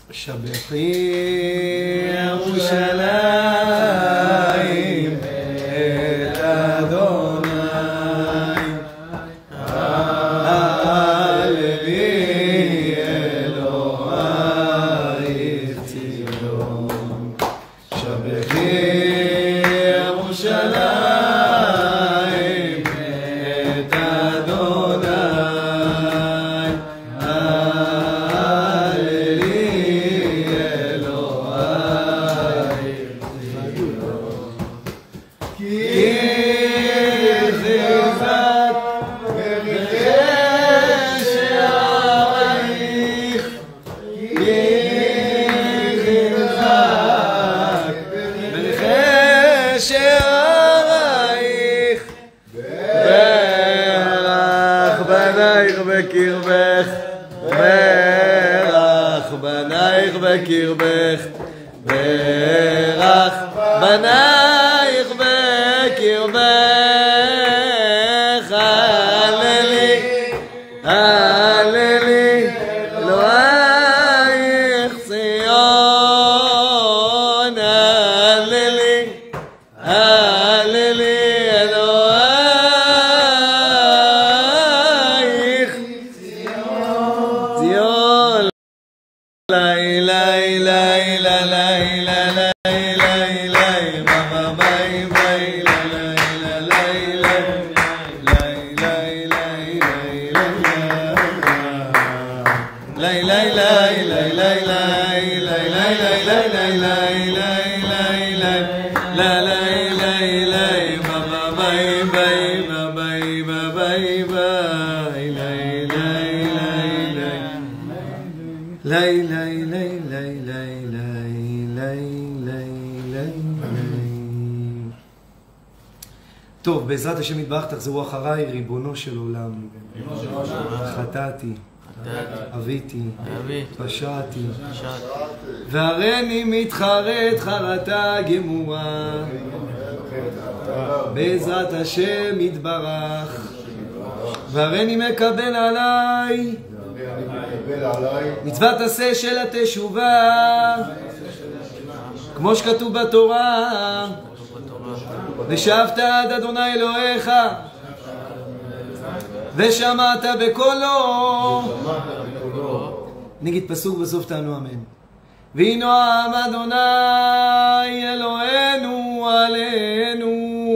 שבחי ירושלים את אדוני, הללי אלוהי ציון. שבחי ירושלים את אדוני, בקרבך, ברך בנייך בקרבך, ברך בנייך בקרבך, הללי, הללי, אלוהיך ציון, הללי, הללי, טוב, בעזרת השם יתברך תחזרו אחריי, ריבונו של עולם. חטאתי, אביתי, פשעתי, והריני מתחרט חרטה גמורה. בעזרת השם יתברך, והריני מקבל עליי מצוות עשה של התשובה, כמו שכתוב בתורה, ושבת עד אדוני אלוהיך ושמעת בקולו. נגיד פסוק בסוף תענו אמן. וינועם אדוני אלוהינו עלינו,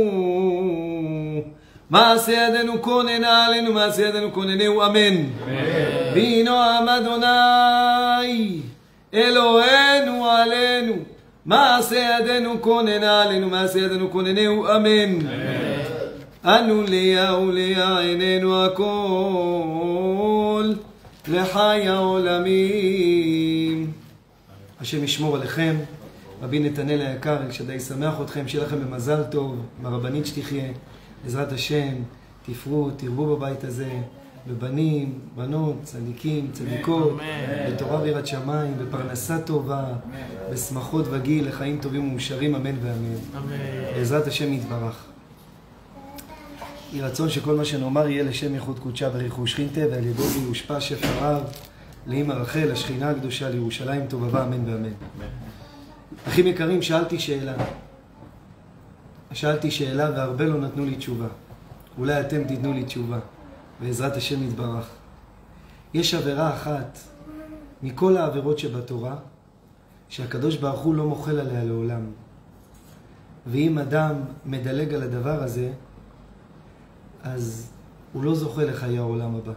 מעשה ידינו כוננה עלינו, מעשה ידינו כוננהו, אמן. וינועם אדוני אלוהינו עלינו, מעשה ידינו כוננה עלינו, מעשה ידינו כוננהו, אמן. אנו ליה וליה עינינו הכל לחי העולמים. השם ישמור עליכם. רבי נתנאל היקר, שדי שמח אתכם, שיהיה לכם במזל טוב, מהרבנית שתחיה, בעזרת השם, תפרו, תרבו בבית הזה, בבנים, בנות, צדיקים, צדיקות, בתורה ויראת שמיים, בפרנסה טובה, בשמחות וגיל, לחיים טובים ומאושרים, אמן ואמן. בעזרת השם יתברך. יהי רצון שכל מה שנאמר יהיה לשם ייחוד קודשה וריחוש שכינתה, ועל ידו יושפע שפע רב לאמא רחל, השכינה הקדושה, לירושלים טובבה, אמן ואמן. אחים יקרים, שאלתי שאלה והרבה לא נתנו לי תשובה. אולי אתם תיתנו לי תשובה, בעזרת השם יתברך. יש עבירה אחת מכל העבירות שבתורה, שהקדוש ברוך הוא לא מוחל עליה לעולם. ואם אדם מדלג על הדבר הזה, אז הוא לא זוכה לחיי העולם הבא.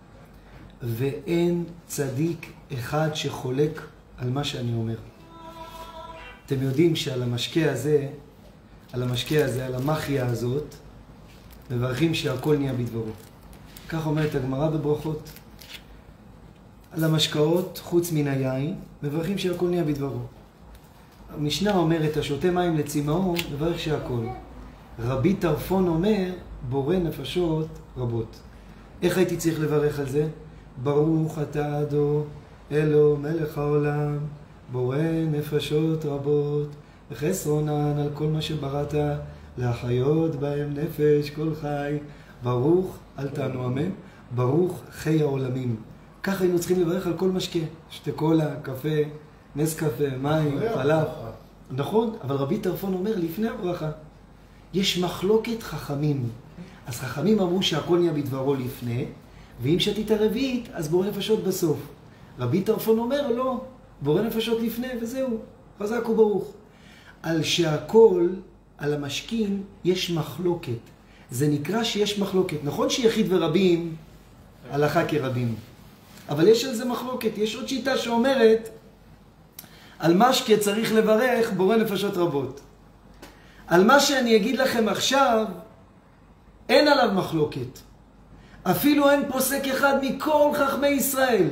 ואין צדיק אחד שחולק על מה שאני אומר. אתם יודעים שעל המשקה הזה, על המחיה הזאת, מברכים שהכל נהיה בדברו. כך אומרת הגמרא בברכות. על המשקאות, חוץ מן היין, מברכים שהכל נהיה בדברו. המשנה אומרת, השותה מים לצמאו, מברך שהכל. רבי טרפון אומר, בורא נפשות רבות. איך הייתי צריך לברך על זה? ברוך אתה אדו, אלו מלך העולם, בורא נפשות רבות, וחסרונן על כל מה שבראת, להחיות בהם נפש כל חי. ברוך, אל תענו אמן, ברוך חי העולמים, ככה היינו צריכים לברך על כל משקה. שתי קולה, קפה, נס קפה, מים, חלב. נכון, אבל רבי טרפון אומר לפני הברכה, יש מחלוקת חכמים. אז חכמים אמרו שהכל נהיה בדברו לפני, ואם שתית רביעית, אז בורא נפשות בסוף. רבי טרפון אומר, לא, בורא נפשות לפני, וזהו, חזק וברוך. על שהכל, על המשקים, יש מחלוקת. זה נקרא שיש מחלוקת. נכון שיחיד ורבים, הלכה כרבים. אבל יש על זה מחלוקת. יש עוד שיטה שאומרת, על משקה צריך לברך בורא נפשות רבות. על מה שאני אגיד לכם עכשיו, אין עליו מחלוקת. אפילו אין פוסק אחד מכל חכמי ישראל.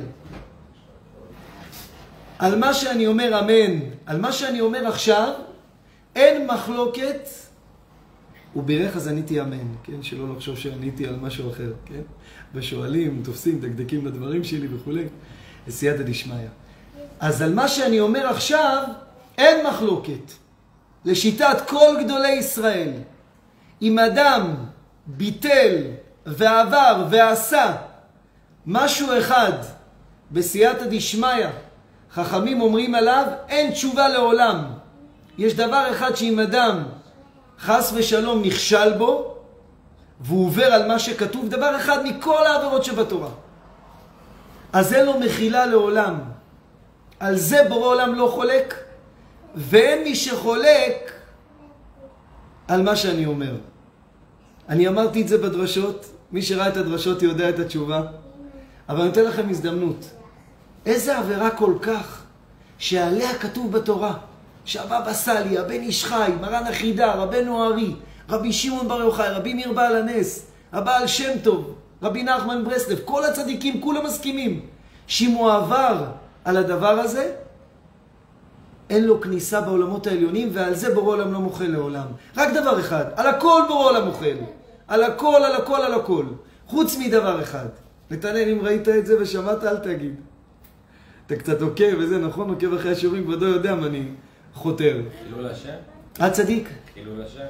על מה שאני אומר אמן, על מה שאני אומר עכשיו, אין מחלוקת. הוא בירך אז עניתי אמן, כן? שלא לחשוב שעניתי על משהו אחר, כן? ושואלים, תופסים, דקדקים לדברים שלי וכו'. בסייעתא דשמיא. אז על מה שאני אומר עכשיו, אין מחלוקת. לשיטת כל גדולי ישראל. אם אדם ביטל ועבר ועשה משהו אחד בסייעתא דשמיא, חכמים אומרים עליו, אין תשובה לעולם. יש דבר אחד שאם אדם חס ושלום נכשל בו, והוא עובר על מה שכתוב, דבר אחד מכל העבירות שבתורה. אז אין לו מחילה לעולם. על זה בורא עולם לא חולק, ואין מי שחולק על מה שאני אומר. אני אמרתי את זה בדרשות, מי שראה את הדרשות יודע את התשובה, אבל אני נותן לכם הזדמנות. איזה עבירה כל כך שעליה כתוב בתורה, שהבבא סאלי, הבן איש חי, מרן החידה, רבנו הארי, רבי שמעון בר יוחאי, רבי מאיר בעל הנס, הבעל שם טוב, רבי נחמן ברסלב, כל הצדיקים כולם מסכימים שאם הוא עבר על הדבר הזה, אין לו כניסה בעולמות העליונים, ועל זה בורא עולם לא מוחל לעולם. רק דבר אחד, על הכל בורא עולם מוחל. על הכל, על הכל, על הכל. חוץ מדבר אחד. נתנאל, אם ראית את זה ושמעת, אל תגיד. אתה קצת עוקב וזה, נכון? עוקב אחרי השיעורים, כבודו יודע מה אני חותר. חילול השם? צדיק. חילול השם?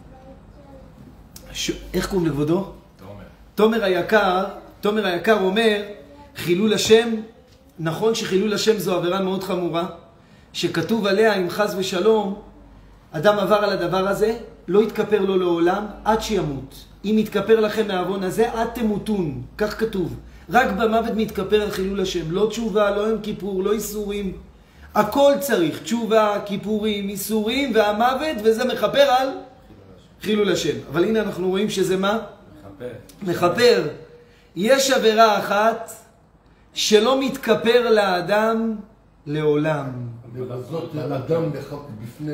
איך קוראים לכבודו? תומר. תומר היקר אומר, חילול השם, נכון שחילול השם זו עבירה מאוד חמורה, שכתוב עליה, אם חס ושלום, אדם עבר על הדבר הזה, לא יתכפר לו לעולם עד שימות. אם יתכפר לכם מהעוון הזה, עד תמותון. כך כתוב. רק במוות מתכפר על חילול השם. לא תשובה, לא יום כיפור, לא איסורים. הכל צריך. תשובה, כיפורים, איסורים והמוות, וזה מכפר על חילול השם. אבל הנה אנחנו רואים שזה מה? מכפר. יש עבירה אחת שלא מתכפר לאדם לעולם. לבזות לאדם בפני...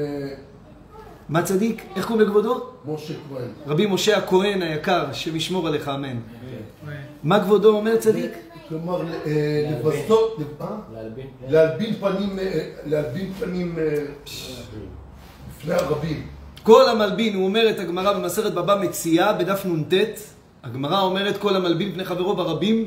מה צדיק? איך קוראים לכבודו? משה כהן. רבי משה הכהן היקר, שמשמור עליך, אמן. מה כבודו אומר צדיק? כלומר, לבזות, להלבין פנים בפני הרבים. כל המלבין, הוא אומר את הגמרא במסכת בבא מציעא, בדף נ"ט, הגמרא אומרת כל המלבין פני חברו ברבים,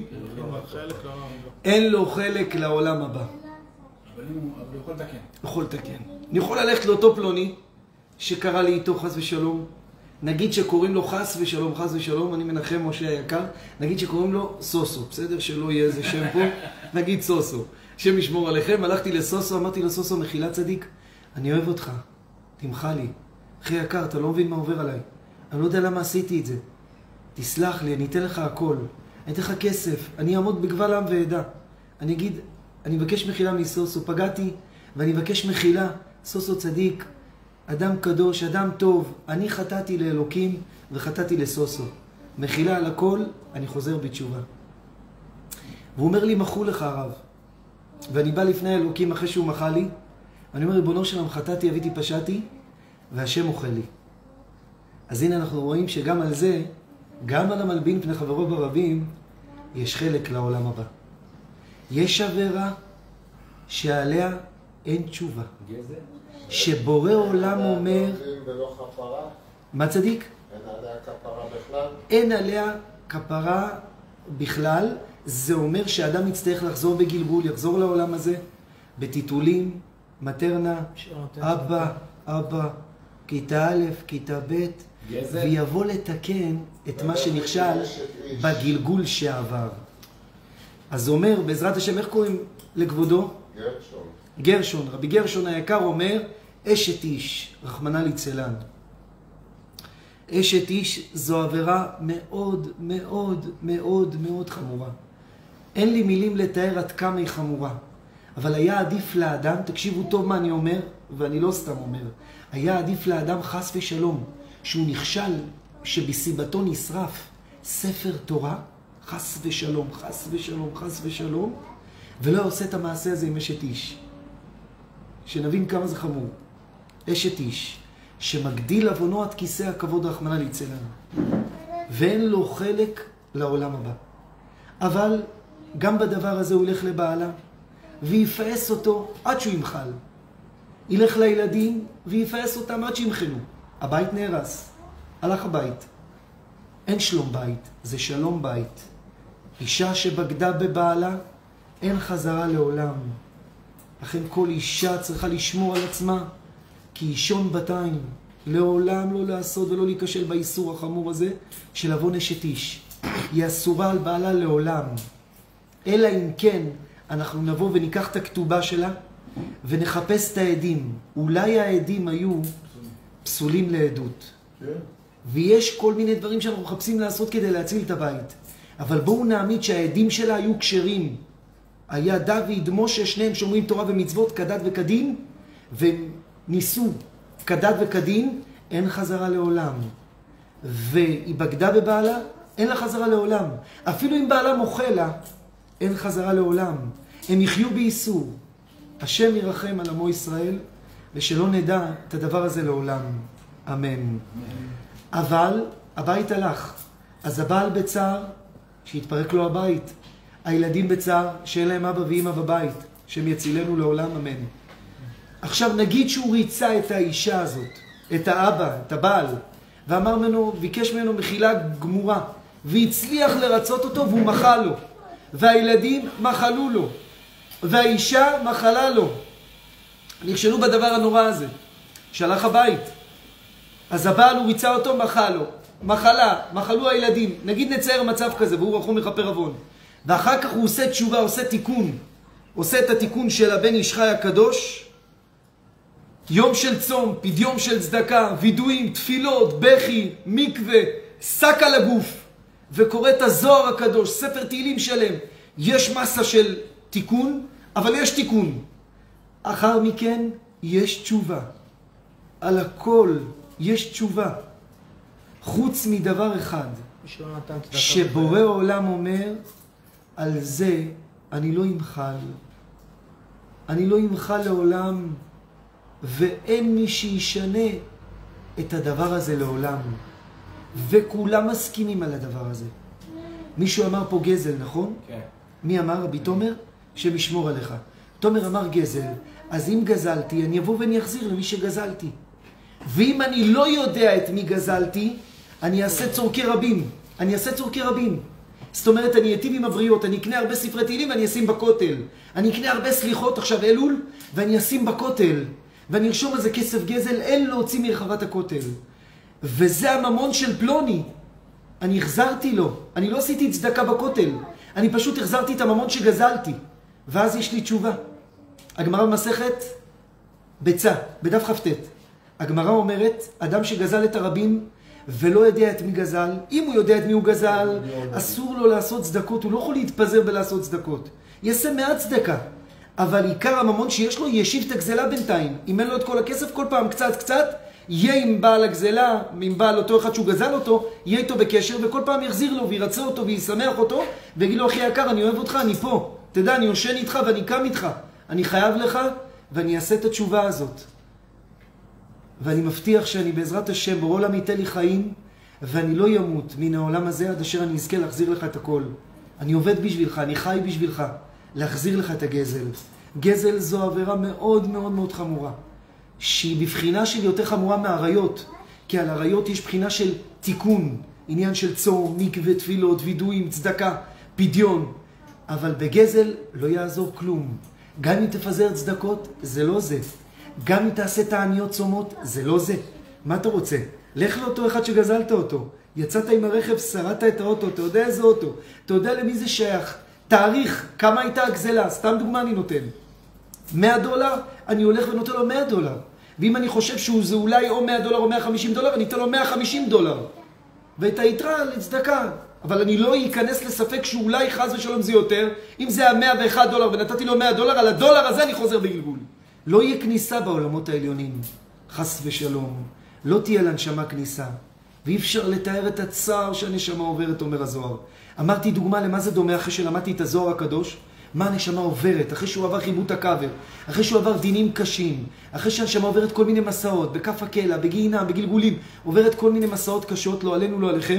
אין לו חלק לעולם הבא. אבל הוא יכול לתקן. יכול לתקן. אני יכול ללכת לאותו פלוני, שקרא לי איתו חס ושלום, נגיד שקוראים לו חס ושלום, אני מנחם משה היקר, נגיד שקוראים לו סוסו, בסדר? שלא יהיה איזה שם פה, נגיד סוסו, שם ישמור עליכם. הלכתי לסוסו, אמרתי לסוסו, מחילה צדיק, אני אוהב אותך, תמחה לי, אחי יקר, אתה לא מבין מה עובר עליי, אני לא יודע למה עשיתי את זה, תסלח לי, אני אתן לך הכל, אני אתן לך כסף, אני אעמוד בגבל עם ועדה, אני אגיד, אני מבקש מחילה מסוסו, פגעתי, ואני מבקש מחילה, סוסו צדיק, אדם קדוש, אדם טוב, אני חטאתי לאלוקים וחטאתי לסוסו. מחילה על הכל, אני חוזר בתשובה. והוא אומר לי, מחו לך הרב. ואני בא לפני אלוקים אחרי שהוא מחה לי, ואני אומר, ריבונו שלם, חטאתי, אביתי, פשעתי, והשם אוכל לי. אז הנה אנחנו רואים שגם על זה, גם על המלבין פני חברו ברבים, יש חלק לעולם הבא. יש עבירה שעליה אין תשובה. גזל? שבורא עולם אומר... ולא כפרה? מה צדיק? אין עליה כפרה בכלל? אין עליה כפרה בכלל. זה אומר שאדם יצטרך לחזור בגלגול, יחזור לעולם הזה, בטיטולים, מטרנה, אבא, כיתה א', כיתה ב', ויבוא לתקן את מה שנכשל בגלגול שעבר. אז הוא אומר, בעזרת השם, איך קוראים לכבודו? גרשון. גרשון. רבי גרשון היקר אומר, אשת איש, רחמנא ליצלן. אשת איש זו עבירה מאוד מאוד מאוד מאוד חמורה. אין לי מילים לתאר עד כמה היא חמורה. אבל היה עדיף לאדם, תקשיבו טוב מה אני אומר, ואני לא סתם אומר, היה עדיף לאדם חס ושלום, שהוא נכשל, שבסיבתו נשרף ספר תורה, חס ושלום, חס ושלום, חס ושלום, ולא עושה את המעשה הזה עם אשת איש. שנבין כמה זה חמור. אשת איש, שמגדיל עוונו עד כיסא הכבוד רחמנא ליצלן, ואין לו חלק לעולם הבא. אבל גם בדבר הזה הוא ילך לבעלה, ויפעס אותו עד שהוא ימחל. ילך לילדים ויפעס אותם עד שימחלו. הבית נהרס, הלך הבית. אין שלום בית, זה שלום בית. אישה שבגדה בבעלה, אין חזרה לעולם. לכן כל אישה צריכה לשמור על עצמה, כי אישון בתיים, לעולם לא לעשות ולא להיכשל באיסור החמור הזה, של עוון אשת איש. היא אסורה על בעלה לעולם. אלא אם כן, אנחנו נבוא וניקח את הכתובה שלה, ונחפש את העדים. אולי העדים היו פסולים לעדות. ויש כל מיני דברים שאנחנו מחפשים לעשות כדי להציל את הבית. אבל בואו נעמיד שהעדים שלה היו כשרים. היה דוד, משה, שניהם שומרים תורה ומצוות כדת וכדין, והם ניסו כדת וכדין, אין חזרה לעולם. והיא בגדה בבעלה, אין לה חזרה לעולם. אפילו אם בעלה מוחה לה, אין חזרה לעולם. הם יחיו באיסור. השם ירחם על עמו ישראל, ושלא נדע את הדבר הזה לעולם. אמן. אבל הבית הלך. אז הבעל בצער, שיתפרק לו הבית. הילדים בצער, שאין להם אבא ואמא בבית, שהם יצילנו לעולם. אמן. עכשיו נגיד שהוא ריצה את האישה הזאת, את האבא, את הבעל, ואמר ממנו, ביקש ממנו מחילה גמורה, והצליח לרצות אותו והוא מחל לו. והילדים מחלו לו, והאישה מחלה לו. נכשלו בדבר הנורא הזה, שהלך הבית. אז הבעל הוא ריצה אותו, מחל לו. מחלו הילדים. נגיד נצייר מצב כזה, והוא רחום מכפר עוון. ואחר כך הוא עושה תשובה, עושה תיקון. עושה את התיקון של הבן איש חי הקדוש. יום של צום, פדיון של צדקה, וידועים, תפילות, בכי, מקווה, שק על הגוף. וקורא את הזוהר הקדוש, ספר תהילים שלם. יש מסה של תיקון, אבל יש תיקון. אחר מכן יש תשובה. על הכל יש תשובה. חוץ מדבר אחד, שבורא עולם אומר, על זה אני לא אמחל. אני לא אמחל לעולם, ואין מי שישנה את הדבר הזה לעולם. וכולם מסכימים על הדבר הזה. מישהו אמר פה גזל, נכון? כן. מי אמר? רבי תומר? שמשמור עליך. תומר אמר גזל, אז אם גזלתי, אני אבוא ואני אחזיר למי שגזלתי. ואם אני לא יודע את מי גזלתי, אני אעשה צורכי רבים. זאת אומרת, אני אטיב עם הבריות, אני אקנה הרבה ספרי תהילים ואני אשים בכותל. אני אקנה הרבה סליחות עכשיו אלול, ואני אשים בכותל. ואני ארשום על זה כסף גזל, אין להוציא מרחבת הכותל. וזה הממון של פלוני. אני החזרתי לו. אני לא עשיתי צדקה בכותל. אני פשוט החזרתי את הממון שגזלתי. ואז יש לי תשובה. הגמרא במסכת ביצה, בדף כ"ט. הגמרא אומרת, אדם שגזל את הרבים ולא יודע את מי גזל, אם הוא יודע את מי הוא גזל, אסור לו לעשות צדקות. הוא לא יכול להתפזר בלעשות צדקות. יעשה מעט צדקה. אבל עיקר הממון שיש לו ישיב את הגזלה בינתיים. אם אין לו את כל הכסף, כל פעם קצת, יהיה עם בעל הגזלה, עם בעל אותו אחד שהוא גזל אותו, יהיה איתו בקשר, וכל פעם יחזיר לו וירצה אותו וישמח אותו, ויגיד לו, אחי יקר, אני אוהב אותך, אני פה. תדע, אני יושן איתך ואני קם איתך. אני חייב לך, ואני אעשה את התשובה הזאת. ואני מבטיח שאני בעזרת השם, בורא עולם ייתן לי חיים, ואני לא ימות מן העולם הזה, עד אשר אני אזכה להחזיר לך את הכל. אני עובד בשבילך, אני חי בשבילך, להחזיר לך את הגזל. גזל זו עבירה מאוד מאוד מאוד חמורה. שהיא בבחינה של יותר חמורה מהעריות, כי על העריות יש בחינה של תיקון, עניין של צום, מקווה, תפילות, וידועים, צדקה, פדיון. אבל בגזל לא יעזור כלום. גם אם תפזר צדקות, זה לא זה. גם אם תעשה תעניות צומות, זה לא זה. מה אתה רוצה? לך לאותו אחד שגזלת אותו. יצאת עם הרכב, שרדת את האוטו, אתה יודע איזה אוטו. אתה יודע למי זה שייך. תאריך, כמה הייתה הגזלה, סתם דוגמה אני נותן. $100, אני הולך ונותן לו $100. ואם אני חושב שזה אולי או $100 או $150, אני אתן לו $150. ואת היתרה לצדקה. אבל אני לא אכנס לספק שאולי חס ושלום זה יותר. אם זה $101 ונתתי לו $100, על הדולר הזה אני חוזר בגלגול. לא יהיה כניסה בעולמות העליונים, חס ושלום. לא תהיה לנשמה כניסה. ואי אפשר לתאר את הצער שהנשמה עוברת, אומר הזוהר. אמרתי דוגמה למה זה דומה אחרי שלמדתי את הזוהר הקדוש. מה הנשמה עוברת, אחרי שהוא עבר חיבוט הקבר, אחרי שהוא עבר דינים קשים, אחרי שהנשמה עוברת כל מיני מסעות, בכף הקלע, בגיהינום, בגלגולים, עוברת כל מיני מסעות קשות, לא עלינו, לא עליכם.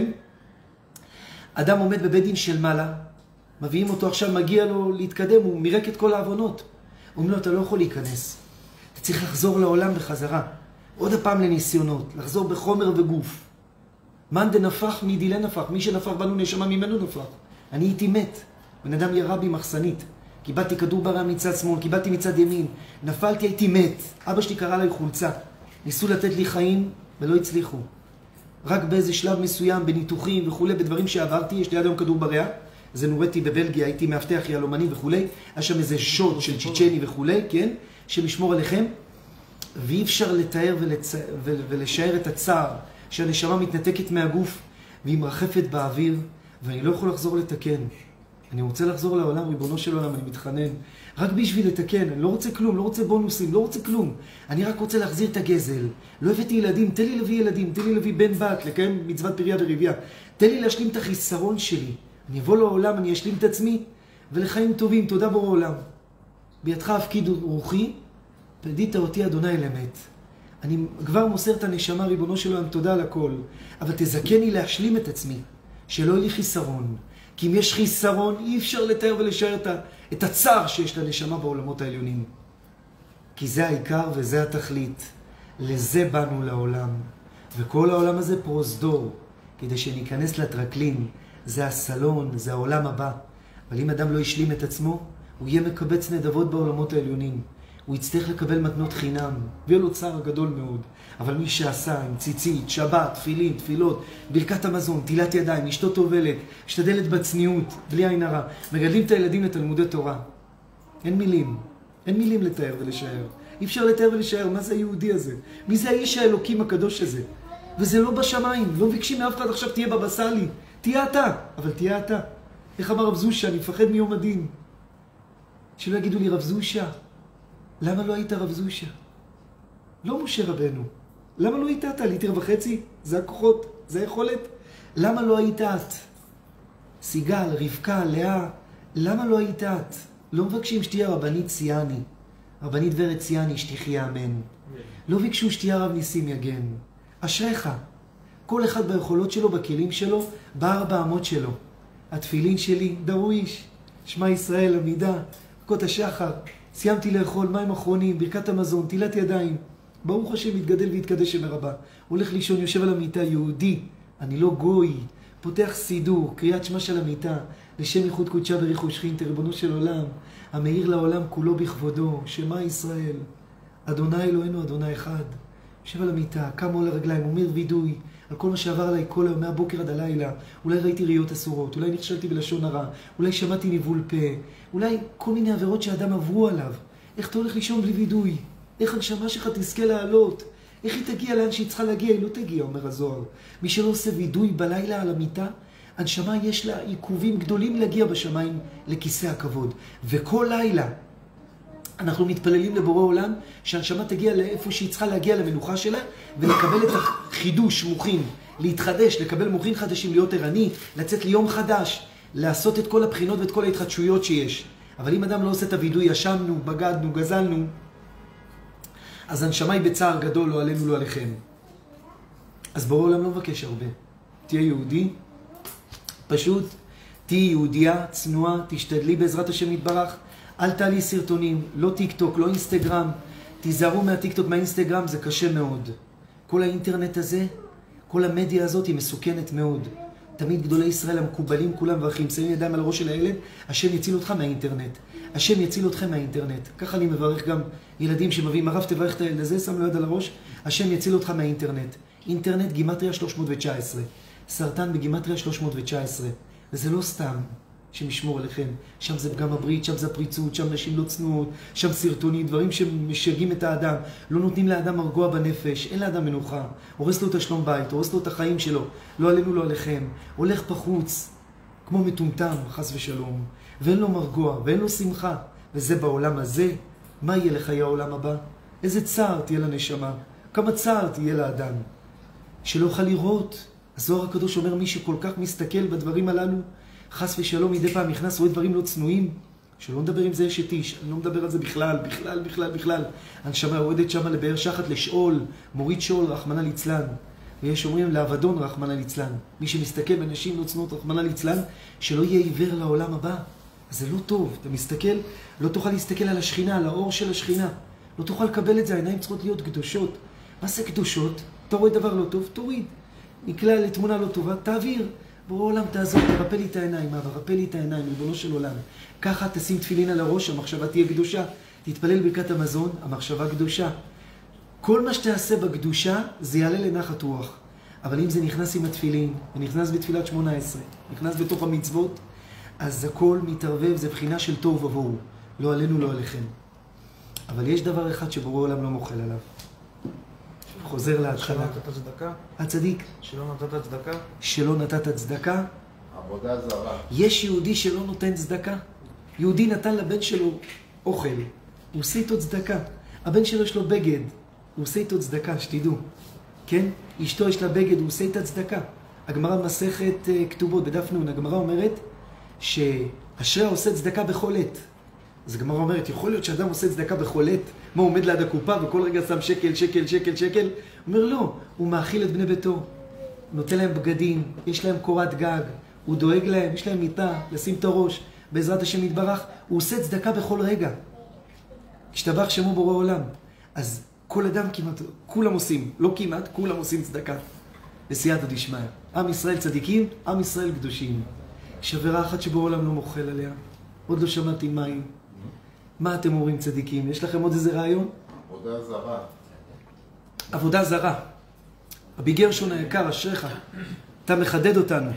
אדם עומד בבית דין של מעלה, מביאים אותו עכשיו, מגיע לו להתקדם, הוא מירק את כל העוונות. אומרים לו, אתה לא יכול להיכנס, אתה צריך לחזור לעולם בחזרה, עוד הפעם לניסיונות, לחזור בחומר וגוף. מאן דנפח מדילה נפח, מי שנפח בנו נשמה ממנו נפח. אני הייתי מת. בן אדם ירה בי מחסנית, קיבלתי כדור ברע מצד שמאל, קיבלתי מצד ימין, נפלתי, הייתי מת. אבא שלי קרא לי חולצה. ניסו לתת לי חיים ולא הצליחו. רק באיזה שלב מסוים, בניתוחים וכו', בדברים שעברתי, יש לי עד היום כדור ברע, זה נוריתי בבלגיה, הייתי מאבטח יהלומני וכו', היה שם איזה שוט של צ'יצ'ני וכו', כן, שמשמור עליכם, ואי אפשר לתאר ולשער את הצער, שהנשמה מתנתקת מהגוף, והיא מרחפת באוויר, ואני לא יכול לחזור לתקן. אני רוצה לחזור לעולם, ריבונו של עולם, אני מתחנן. רק בשביל לתקן, אני לא רוצה כלום, לא רוצה בונוסים, לא רוצה כלום. אני רק רוצה להחזיר את הגזל. לא הבאתי ילדים, תן לי להביא ילדים, תן לי להביא בן בת, לקיים מצוות פריה ורבייה. תן לי להשלים את החיסרון שלי. אני אבוא לעולם, אני אשלים את עצמי, ולחיים טובים, תודה בורא עולם. בידך הפקיד רוחי, פדית אותי אדוני לאמת. אני כבר מוסר את הנשמה, ריבונו של עולם, תודה על הכל. אבל תזכני להשלים את עצמי, שלא יהיה לי חיסרון. כי אם יש חיסרון, אי אפשר לתאר ולשאר את הצער שיש לנשמה בעולמות העליונים. כי זה העיקר וזה התכלית. לזה באנו לעולם. וכל העולם הזה פרוזדור, כדי שניכנס לטרקלין. זה הסלון, זה העולם הבא. אבל אם אדם לא ישלים את עצמו, הוא יהיה מקבץ נדבות בעולמות העליונים. הוא יצטרך לקבל מתנות חינם, ויהיה לו צער גדול מאוד. אבל מי שעשה עם ציצית, שבת, תפילין, תפילות, ברכת המזון, תילת ידיים, אשתו טובלת, משתדלת בצניעות, בלי עין הרע, מגדלים את הילדים לתלמודי תורה. אין מילים. אין מילים לתאר ולשער. אי אפשר לתאר ולשער מה זה היהודי הזה. מי זה האיש האלוקים הקדוש הזה. וזה לא בשמיים. לא מבקשים מאף אחד עכשיו תהיה בבא סאלי. תהיה אתה. אבל תהיה אתה. איך אמר רב זושה? אני מפחד מיום הדין. שלא יגידו לי רב זושה. למה לא היית רב זושה? לא משה רבנו. למה לא היית אתה? ליטר וחצי? זה הכוחות, זה היכולת. למה לא היית את? סיגל, רבקה, לאה, למה לא היית את? לא מבקשים שתהיה רבנית ציאני, רבנית ורד ציאני, שתחיה אמן. לא ביקשו שתהיה רב ניסים יגן. אשריך. כל אחד ביכולות שלו, בכלים שלו, בארבע אמות שלו. התפילין שלי, דרוויש, שמע ישראל, עמידה, ברכות השחר. סיימתי לאכול, מים אחרונים, ברכת המזון, תילת ידיים. ברוך השם יתגדל ויתקדש שם הרבה. הולך לישון, יושב על המיטה, יהודי. אני לא גוי. פותח סידור, קריאת שמע של המיטה. לשם ייחוד קודשה בריחו שכינתה, ריבונו של עולם. המאיר לעולם כולו בכבודו. שמע ישראל. אדוני אלוהינו, אדוני אחד. יושב על המיטה, קם עול הרגליים, אומר וידוי. על כל מה שעבר עליי כל היום, מהבוקר עד הלילה. אולי ראיתי ראיות אסורות, אולי נכשלתי בלשון הרע, אולי שמעתי ניבול פה, אולי כל מיני עבירות שאדם עברו עליו. איך אתה הולך לישון בלי וידוי? איך הנשמה שלך תזכה לעלות? איך היא תגיע לאן שהיא צריכה להגיע? היא לא תגיע, אומר הזוהר. מי שלא עושה וידוי בלילה על המיטה, הנשמה יש לה עיכובים גדולים להגיע בשמיים לכיסא הכבוד. וכל לילה אנחנו מתפללים לבורא עולם שהנשמה תגיע לאיפה שהיא צריכה להגיע למנוחה שלה ולקבל את החידוש מוחין, להתחדש, לקבל מוחין חדשים, להיות ערני, לצאת ליום חדש, לעשות את כל הבחינות ואת כל ההתחדשויות שיש. אבל אם אדם לא עושה את הוידוי, ישמנו, בגדנו, גזלנו, אז הנשמה היא בצער גדול, לא עלינו, לא עליכם. אז בורא עולם לא מבקש הרבה. תהיה יהודי, פשוט, תהיה יהודייה, צנועה, תשתדלי בעזרת השם יתברך. אל תעלי סרטונים, לא טיק טוק, לא אינסטגרם. תיזהרו מהטיק טוק, מהאינסטגרם, זה קשה מאוד. כל האינטרנט הזה, כל המדיה הזאת היא מסוכנת מאוד. תמיד גדולי ישראל המקובלים כולם ואחים, שמים ידיים על הראש של הילד, השם יציל אותך מהאינטרנט. השם יציל אתכם מהאינטרנט. ככה אני מברך גם ילדים שמביאים, הרב תברך את הילד הזה, שם לו יד על הראש, השם יציל אותך מהאינטרנט. אינטרנט גימטריה 319, סרטן בגימטריה 319, וזה לא סתם. שמשמור עליכם. שם זה פגם הברית, שם זה הפריצות, שם נשים לא צנועות, שם סרטונים, דברים שמשגעים את האדם. לא נותנים לאדם מרגוע בנפש, אין לאדם מנוחה. הורס לו את השלום בית, הורס לו את החיים שלו. לא עלינו, לא עליכם. הולך בחוץ, כמו מטומטם, חס ושלום. ואין לו מרגוע, ואין לו שמחה. וזה בעולם הזה. מה יהיה לחיי העולם הבא? איזה צער תהיה לנשמה. כמה צער תהיה לאדם. שלא יוכל לראות. הזוהר הקדוש אומר, מי שכל כך מסתכל בדברים הללו, חס ושלום מדי פעם נכנס, רואה דברים לא צנועים, שלא נדבר עם זה אשת איש, אני לא מדבר על זה בכלל. הנשמה יורדת שמה לבאר שחת לשאול, מוריד שאול, רחמנא ליצלן. ויש אומרים לאבדון, רחמנא ליצלן. מי שמסתכל בנשים לא צנועות, רחמנא ליצלן, שלא יהיה עיוור לעולם הבא. אז זה לא טוב, אתה מסתכל, לא תוכל להסתכל על השכינה, על האור של השכינה. לא תוכל לקבל את זה, העיניים צריכות להיות קדושות. מה זה קדושות? אתה רואה דבר לא טוב, תוריד. נקלע לתמונה לא טובה, תעביר. בורא עולם תעזור, תרפא לי את העיניים, אבא, רפא לי את העיניים, ריבונו של עולם. ככה תשים תפילין על הראש, המחשבה תהיה קדושה. תתפלל ברכת המזון, המחשבה קדושה. כל מה שתעשה בקדושה, זה יעלה לנחת רוח. אבל אם זה נכנס עם התפילין, ונכנס בתפילת 18, נכנס בתוך המצוות, אז הכל מתערבב, זה בחינה של תוהו ובוהו. לא עלינו, לא עליכם. אבל יש דבר אחד שבורא עולם לא מוחל עליו. חוזר להתחלה. שלא נתת צדקה? הצדיק. שלא נתת צדקה? שלא נתת צדקה. עבודה זרה. יש יהודי שלא נותן צדקה. יהודי נתן לבן שלו אוכל. הוא עושה איתו צדקה. הבן שלו יש לו בגד. הוא עושה איתו צדקה, שתדעו. כן? אשתו יש לה בגד, הוא עושה איתה צדקה. הגמרא מסכת כתובות בדף נ', הגמרא אומרת שאשרי עושה צדקה בכל עת. אז הגמרא אומרת, יכול להיות שאדם עושה צדקה בכל עת? מה, הוא עומד ליד הקופה וכל רגע שם שקל? הוא אומר, לא, הוא מאכיל את בני ביתו. הוא נותן להם בגדים, יש להם קורת גג, הוא דואג להם, יש להם מיטה, לשים את הראש, בעזרת השם יתברך, הוא עושה צדקה בכל רגע. השתבח שמו בורא עולם. אז כל אדם כמעט, כולם עושים, לא כמעט, כולם עושים צדקה. בסייעתא דשמיא. עם ישראל צדיקים, עם ישראל קדושים. יש עבירה אחת שבורא עולם לא מוחל עליה. עוד לא שמעתי מה היא. מה אתם אומרים צדיקים? יש לכם עוד איזה רעיון? עבודה זרה. עבודה זרה. רבי גרשון היקר, אשריך, אתה מחדד אותנו.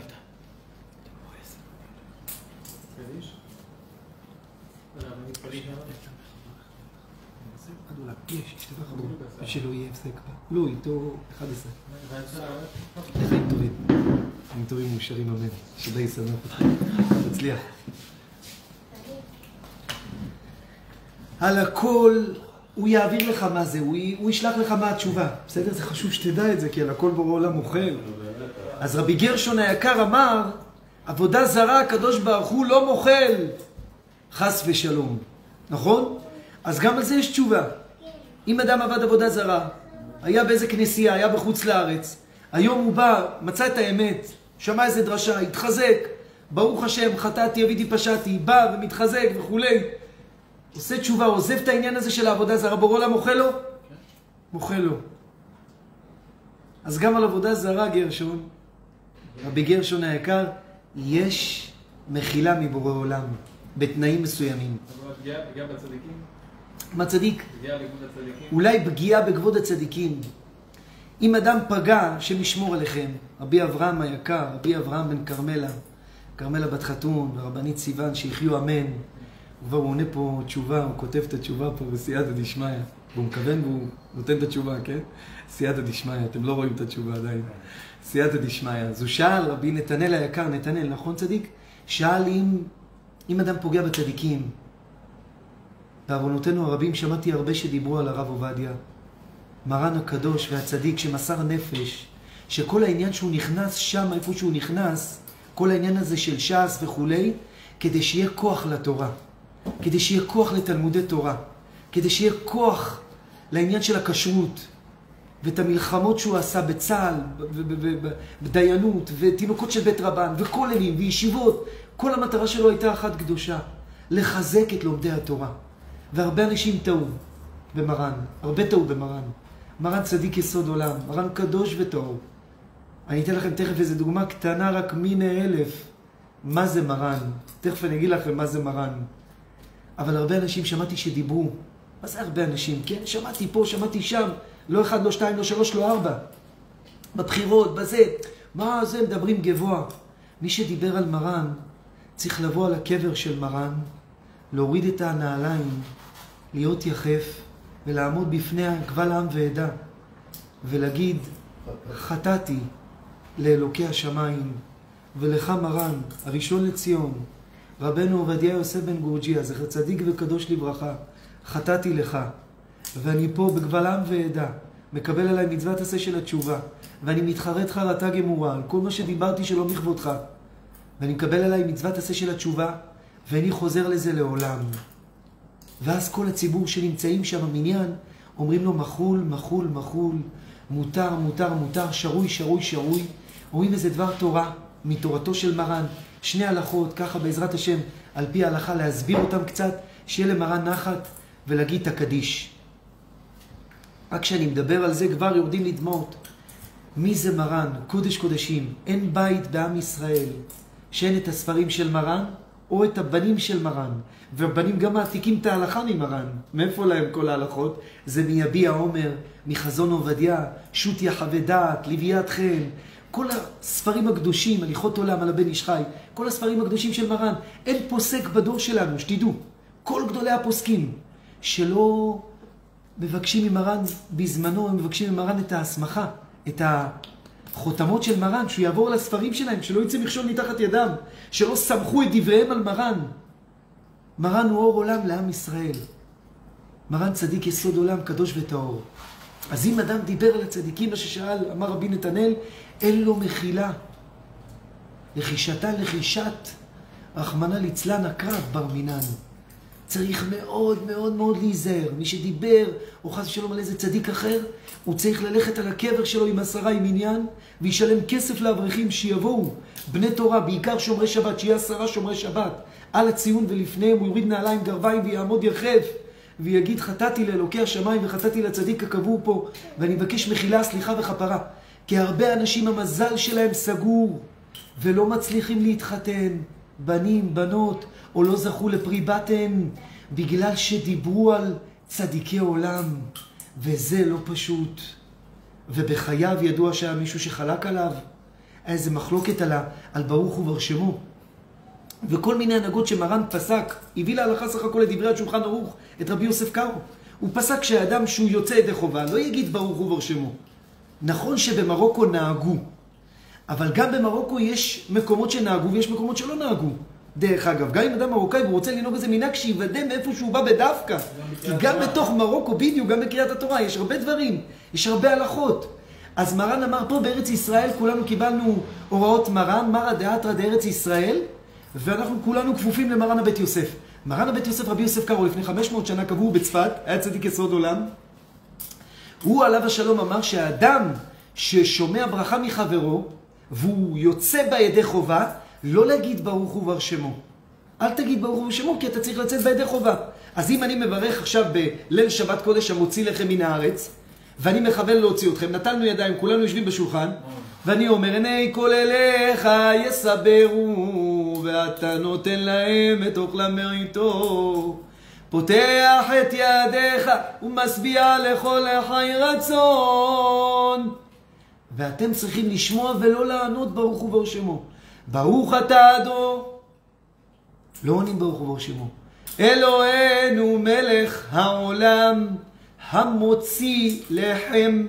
יש, השתבח בו, שלא יהיה הפסק בה. לא, איתו 11. לחיים טובים. חיים טובים מאושרים אמן. שדי ישמח אותך. תצליח. על הכל הוא יעביר לך מה זה, הוא ישלח לך מה התשובה. בסדר? זה חשוב שתדע את זה, כי על הכל בורא עולם מוחל. אז רבי גרשון היקר אמר, עבודה זרה הקדוש ברוך הוא לא מוחל. חס ושלום. נכון? אז גם על זה יש תשובה. אם אדם עבד עבודה זרה, היה באיזה כנסייה, היה בחוץ לארץ, היום הוא בא, מצא את האמת, שמע איזה דרשה, התחזק, ברוך השם, חטאתי, אביתי, פשעתי, בא ומתחזק וכולי. עושה תשובה, עוזב את העניין הזה של העבודה זרה, בורא עולם מוחל לו? מוחל לו. אז גם על עבודה זרה, גרשון, רבי גרשון היקר, יש מחילה מבורא עולם, בתנאים מסוימים. פגיעה בצדיקים? מה צדיק? פגיעה בכבוד הצדיקים? אולי פגיעה בכבוד הצדיקים. אם אדם פגע, שמשמור עליכם. רבי אברהם היקר, רבי אברהם בן כרמלה, כרמלה בת חתון, ורבנית סיוון, שיחיו אמן. כבר הוא עונה פה תשובה, הוא כותב את התשובה פה בסייעתא דשמיא. והוא מכוון והוא נותן את התשובה, כן? סייעתא דשמיא, אתם לא רואים את התשובה עדיין. סייעתא דשמיא. אז הוא שאל, רבי נתנאל היקר, נתנאל, נכון צדיק? שאל אם אדם פוגע בצדיקים. בעוונותינו הרבים שמעתי הרבה שדיברו על הרב עובדיה. מרן הקדוש והצדיק שמסר נפש, שכל העניין שהוא נכנס שם, איפה שהוא נכנס, כל העניין הזה של ש"ס וכולי, כדי שיהיה כוח לתורה, כדי שיהיה כוח לתלמודי תורה, כדי שיהיה כוח לעניין של הכשרות, ואת המלחמות שהוא עשה בצה"ל, בדיינות, ותינוקות של בית רבן, וכוללים, וישיבות, כל המטרה שלו הייתה אחת קדושה, לחזק את לומדי התורה. והרבה אנשים טעו במרן, הרבה טעו במרן. מרן צדיק יסוד עולם, מרן קדוש וטהור. אני אתן לכם תכף איזו דוגמה קטנה רק מיני אלף. מה זה מרן? תכף אני אגיד לכם מה זה מרן. אבל הרבה אנשים שמעתי שדיברו. מה זה הרבה אנשים? כן, שמעתי פה, שמעתי שם. לא אחד, לא שתיים, לא שלוש, לא ארבע. בבחירות, בזה. מה זה? מדברים גבוה. מי שדיבר על מרן, צריך לבוא על הקבר של מרן, להוריד את הנעליים, להיות יחף, ולעמוד בפני קבל עם ועדה, ולהגיד, חטאתי לאלוקי השמיים, ולך מרן, הראשון לציון, רבנו עובדיה יוסף בן גורג'יה, זכר צדיק וקדוש לברכה, חטאתי לך, ואני פה בקבל עם ועדה, מקבל עליי מצוות עשה של התשובה, ואני מתחרט חרטה גמורה על כל מה שדיברתי שלא מכבודך, ואני מקבל עליי מצוות עשה של התשובה, ואני חוזר לזה לעולם. ואז כל הציבור שנמצאים שם במניין, אומרים לו מחול, מחול, מחול, מותר, מותר, מותר, שרוי, שרוי, שרוי. אומרים איזה דבר תורה, מתורתו של מרן, שני הלכות, ככה בעזרת השם, על פי ההלכה, להסביר אותם קצת, שיהיה למרן נחת ולהגיד את הקדיש. רק כשאני מדבר על זה כבר יורדים לדמעות. מי זה מרן? קודש קודשים. אין בית בעם ישראל שאין את הספרים של מרן, או את הבנים של מרן. והבנים גם מעתיקים את ההלכה ממרן. מאיפה להם כל ההלכות? זה מיביע עומר, מחזון עובדיה, שו"ת יחווה דעת, לוויית חן. כל הספרים הקדושים, הליכות עולם על הבן איש חי, כל הספרים הקדושים של מרן. אין פוסק בדור שלנו, שתדעו. כל גדולי הפוסקים שלא מבקשים ממרן בזמנו, הם מבקשים ממרן את ההסמכה, את החותמות של מרן, שהוא יעבור לספרים שלהם, שלא יצא מכשול מתחת ידם, שלא סמכו את דבריהם על מרן. מרן הוא אור עולם לעם ישראל. מרן צדיק יסוד עולם, קדוש וטהור. אז אם אדם דיבר על הצדיקים, מה ששאל, אמר רבי נתנאל, אין לו מחילה. לחישתה לחישת, רחמנא ליצלן הקרב בר מינן. צריך מאוד מאוד מאוד להיזהר. מי שדיבר, או חס ושלום על איזה צדיק אחר, הוא צריך ללכת על הקבר שלו עם 10 עם עניין, וישלם כסף לאברכים שיבואו, בני תורה, בעיקר שומרי שבת, שיהיה 10 שומרי שבת, על הציון ולפניהם, הוא יוריד נעליים גרביים ויעמוד יחף, ויגיד חטאתי לאלוקי השמיים וחטאתי לצדיק הקבוע פה, ואני מבקש מחילה, סליחה וכפרה. כי הרבה אנשים המזל שלהם סגור, ולא מצליחים להתחתן, בנים, בנות, או לא זכו לפרי בטן, בגלל שדיברו על צדיקי עולם, וזה לא פשוט. ובחייו ידוע שהיה מישהו שחלק עליו, היה איזה מחלוקת על ברוך הוא ורשמו. וכל מיני הנהגות שמרן פסק, הביא להלכה סך הכל לדברי השולחן ערוך, את רבי יוסף קארו. הוא פסק שהאדם שהוא יוצא ידי חובה, לא יגיד ברוך הוא ורשמו. נכון שבמרוקו נהגו, אבל גם במרוקו יש מקומות שנהגו ויש מקומות שלא נהגו. דרך אגב, גם אם אדם מרוקאי והוא רוצה לנהוג איזה מנהג שיוודא מאיפה שהוא בא בדווקא. כי גם בתוך מרוקו, בדיוק, גם בקריאת התורה, יש הרבה דברים, יש הרבה הלכות. אז מרן אמר פה בארץ ישראל, כולנו קיבלנו הוראות מרן, מרא דאתרא דארץ ישראל, ואנחנו כולנו כפופים למרן הבית יוסף. מרן הבית יוסף, רבי יוסף קארו, לפני 500 שנה קבעו בצפת, היה צדיק יסוד עולם. הוא עליו השלום אמר שהאדם ששומע ברכה מחברו, והוא יוצא בידי חובה, לא להגיד ברוך הוא ורשמו. אל תגיד ברוך הוא ורשמו, כי אתה צריך לצאת בידי חובה. אז אם אני מברך עכשיו בליל שבת קודש המוציא לכם מן הארץ, ואני מכוון להוציא אתכם, נטלנו ידיים, כולנו יושבים בשולחן, ואני אומר, עיני כל אליך יסברו, ואתה נותן להם את אוכלם מריתו. פותח את ידיך ומשביע לכל חי רצון. ואתם צריכים לשמוע ולא לענות ברוך הוא ורשמו. ברוך אתה אדו. לא עונים ברוך הוא ורשמו. אלוהינו מלך העולם המוציא לחם.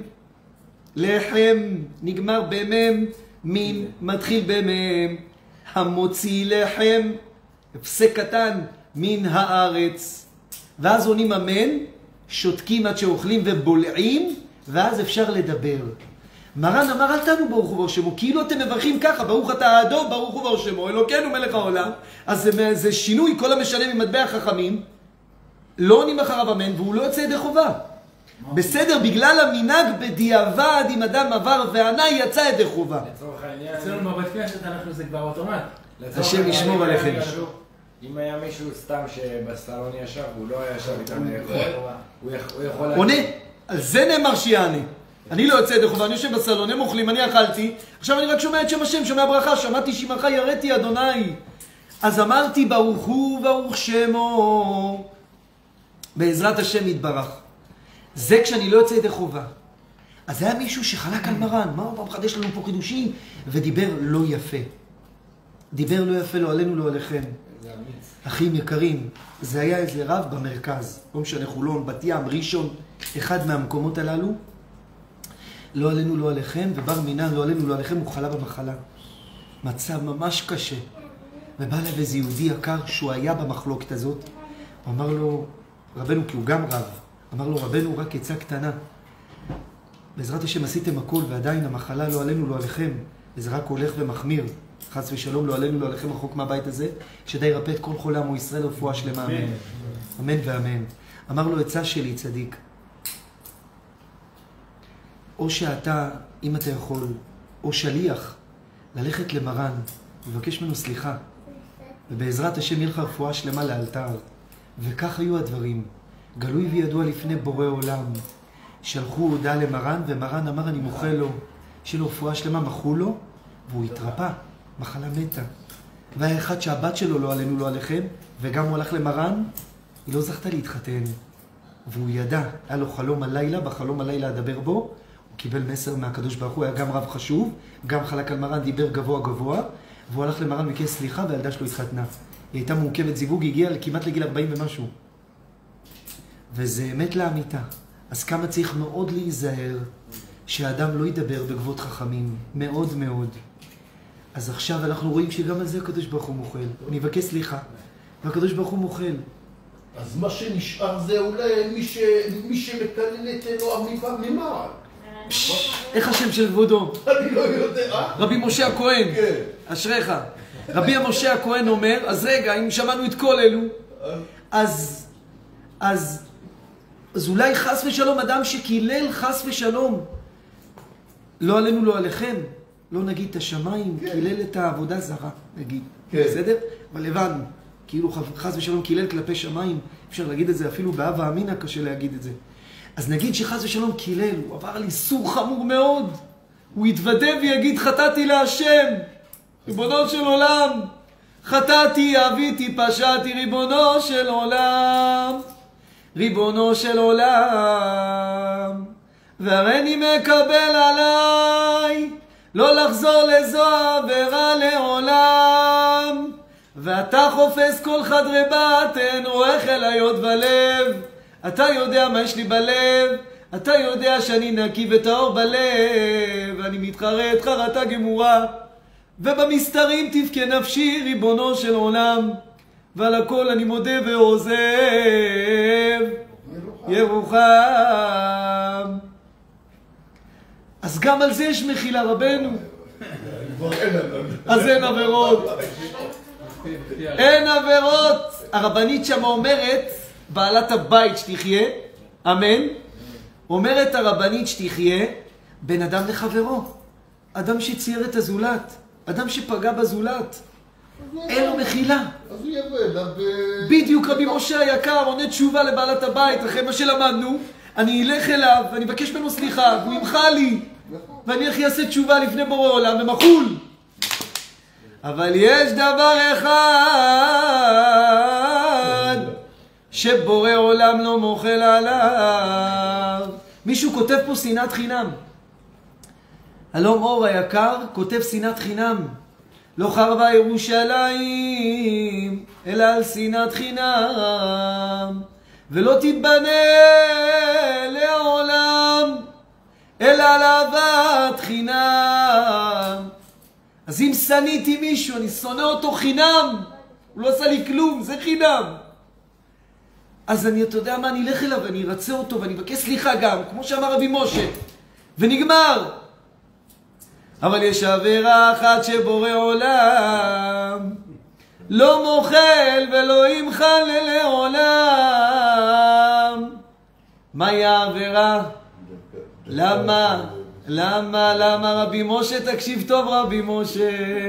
לחם נגמר במם, מין מתחיל במם. המוציא לחם, הפסק קטן, מן הארץ. ואז עונים אמן, שותקים עד שאוכלים ובולעים, ואז אפשר לדבר. מרן אמר, אל תענו ברוך הוא ורשמו, כאילו אתם מברכים ככה, ברוך אתה אדו, ברוך הוא ורשמו, אלוקינו מלך העולם. אז זה שינוי, כל המשנה ממטבע החכמים, לא עונים אחריו אמן, והוא לא יוצא ידי חובה. בסדר, בגלל המנהג בדיעבד, אם אדם עבר וענה, יצא ידי חובה. לצורך העניין, אצלנו בבית כנסת אנחנו זה כבר אוטומט. השם ישמור עליכם. אם היה מישהו סתם שבסלון ישב, הוא לא היה ישב איתם לאכול, הוא יכול... עונה, על זה נאמר שיענה. אני לא יוצא ידי חובה, אני יושב בסלון, הם אוכלים, אני אכלתי, עכשיו אני רק שומע את שם השם, שומע ברכה, שמעתי שמך יראתי אדוני. אז אמרתי ברוך הוא ברוך שמו, בעזרת השם יתברך. זה כשאני לא יוצא ידי חובה. אז היה מישהו שחלק על מרן, מה הוא מחדש לנו פה חידושים? ודיבר לא יפה. דיבר לא יפה, לא עלינו, לא עליכם. אחים יקרים, זה היה איזה רב במרכז, לא משנה, חולון, בת ים, ראשון, אחד מהמקומות הללו, לא עלינו, לא עליכם, ובר מינן, לא עלינו, לא עליכם, הוא חלה במחלה. מצב ממש קשה. ובא אליו איזה יהודי יקר שהוא היה במחלוקת הזאת, הוא אמר לו, רבנו, כי הוא גם רב, אמר לו, רבנו, רק עצה קטנה. בעזרת השם עשיתם הכל, ועדיין המחלה לא עלינו, לא עליכם, וזה רק הולך ומחמיר. חס ושלום, לא עלינו, לא עליכם, רחוק מהבית הזה, שדי ירפא את כל חולה עמו ישראל, רפואה שלמה, אמן. אמן ואמן. אמר לו, עצה שלי, צדיק. או שאתה, אם אתה יכול, או שליח, ללכת למרן, לבקש ממנו סליחה, ובעזרת השם יהיה לך רפואה שלמה לאלתר. וכך היו הדברים. גלוי וידוע לפני בורא עולם. שלחו הודעה למרן, ומרן אמר, אני מוחה לו, שיהיה לו רפואה שלמה, מחו לו, והוא התרפא. מחלה מתה. והיה אחד שהבת שלו לא עלינו, לא עליכם, וגם הוא הלך למרן, היא לא זכתה להתחתן. והוא ידע, היה לו חלום הלילה, בחלום הלילה אדבר בו, הוא קיבל מסר מהקדוש ברוך הוא, היה גם רב חשוב, גם חלק על מרן, דיבר גבוה גבוה, והוא הלך למרן ביקש סליחה, והילדה שלו התחתנה. היא הייתה מורכבת זיווג, הגיעה כמעט לגיל 40 ומשהו. וזה אמת לאמיתה. אז כמה צריך מאוד להיזהר, שהאדם לא ידבר בגבות חכמים, מאוד מאוד. אז עכשיו אנחנו רואים שגם על זה הקדוש ברוך הוא מוחל. אני אבקש סליחה, והקדוש ברוך הוא מוחל. אז מה שנשאר זה אולי מי שמקלל את אלוהים ממעל. איך השם של כבודו? אני לא יודע. רבי משה הכהן. כן. אשריך. רבי משה הכהן אומר, אז רגע, אם שמענו את כל אלו, אז אולי חס ושלום, אדם שקילל חס ושלום, לא עלינו, לא עליכם, לא נגיד את השמיים, קילל את העבודה זרה, נגיד. בסדר? אבל הבנו, כאילו חס ושלום קילל כלפי שמיים, אפשר להגיד את זה אפילו באב האמינה, קשה להגיד את זה. אז נגיד שחס ושלום קילל, הוא עבר על איסור חמור מאוד, הוא יתוודה ויגיד חטאתי להשם, ריבונו של עולם, חטאתי, אביתי, פשעתי, ריבונו של עולם, ריבונו של עולם, והריני מקבל עליי, לא לחזור לזו עבירה לעולם, ואתה חופש כל חדרי בטן, רואך אל היות בלב, אתה יודע מה יש לי בלב, אתה יודע שאני נקי וטהור בלב, ואני מתחרט חרטה גמורה, ובמסתרים תבכה נפשי, ריבונו של עולם, ועל הכל אני מודה ועוזב, ירוחם. אז גם על זה יש מחילה רבנו. אז אין עבירות. אין עבירות. הרבנית שם אומרת, בעלת הבית שתחיה, אמן, אומרת הרבנית שתחיה, בין אדם לחברו. אדם שצייר את הזולת, אדם שפגע בזולת, אין לו מחילה. אז הוא יבוא אליו בדיוק רבי משה היקר עונה תשובה לבעלת הבית, אחרי מה שלמדנו, אני אלך אליו ואני מבקש ממנו סליחה, והוא ימחה לי, ואני איך יעשה תשובה לפני בורא עולם ומחול. אבל יש דבר אחד שבורא עולם לא מוחל עליו. מישהו כותב פה שנאת חינם. אלום אור היקר כותב שנאת חינם. לא חרבה ירושלים אלא על שנאת חינם, ולא תתבנה לעולם אלא על אהבת חינם. אז אם שניתי מישהו, אני שונא אותו חינם, הוא לא עשה לי כלום, זה חינם. אז אני, אתה יודע מה, אני אלך אליו ואני ארצה אותו ואני אבקש סליחה גם, כמו שאמר רבי משה, ונגמר. אבל יש עבירה אחת שבורא עולם לא מוחל ולא ימחל לעולם. מהי העבירה? למה רבי משה? תקשיב טוב רבי משה.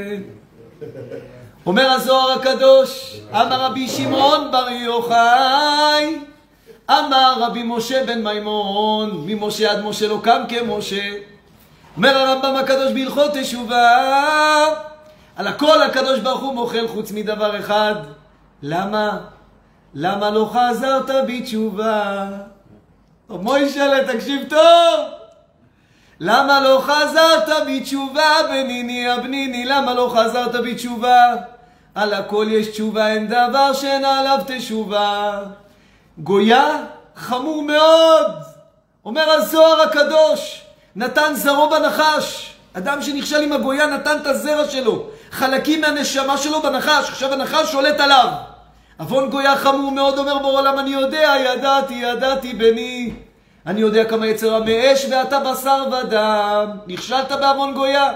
אומר הזוהר הקדוש, אמר רבי שמעון בר יוחאי, אמר רבי משה בן מימון, ממשה עד משה לא קם כמשה. אומר הרמב"ם הקדוש בהלכות תשובה, על הכל הקדוש ברוך הוא מוחל חוץ מדבר אחד. למה? למה לא חזרת בתשובה? מוישלה, תקשיב טוב. למה לא חזרת בתשובה בניני הבניני? למה לא חזרת בתשובה? על הכל יש תשובה, אין דבר שאין עליו תשובה. גויה חמור מאוד. אומר הזוהר הקדוש, נתן זרעו בנחש. אדם שנכשל עם הגויה נתן את הזרע שלו, חלקים מהנשמה שלו בנחש. עכשיו הנחש שולט עליו. עוון גויה חמור מאוד. אומר בורא עולם, אני יודע, ידעתי בני. אני יודע כמה יצר מאש ואתה בשר ודם. נכשלת בעוון גויה.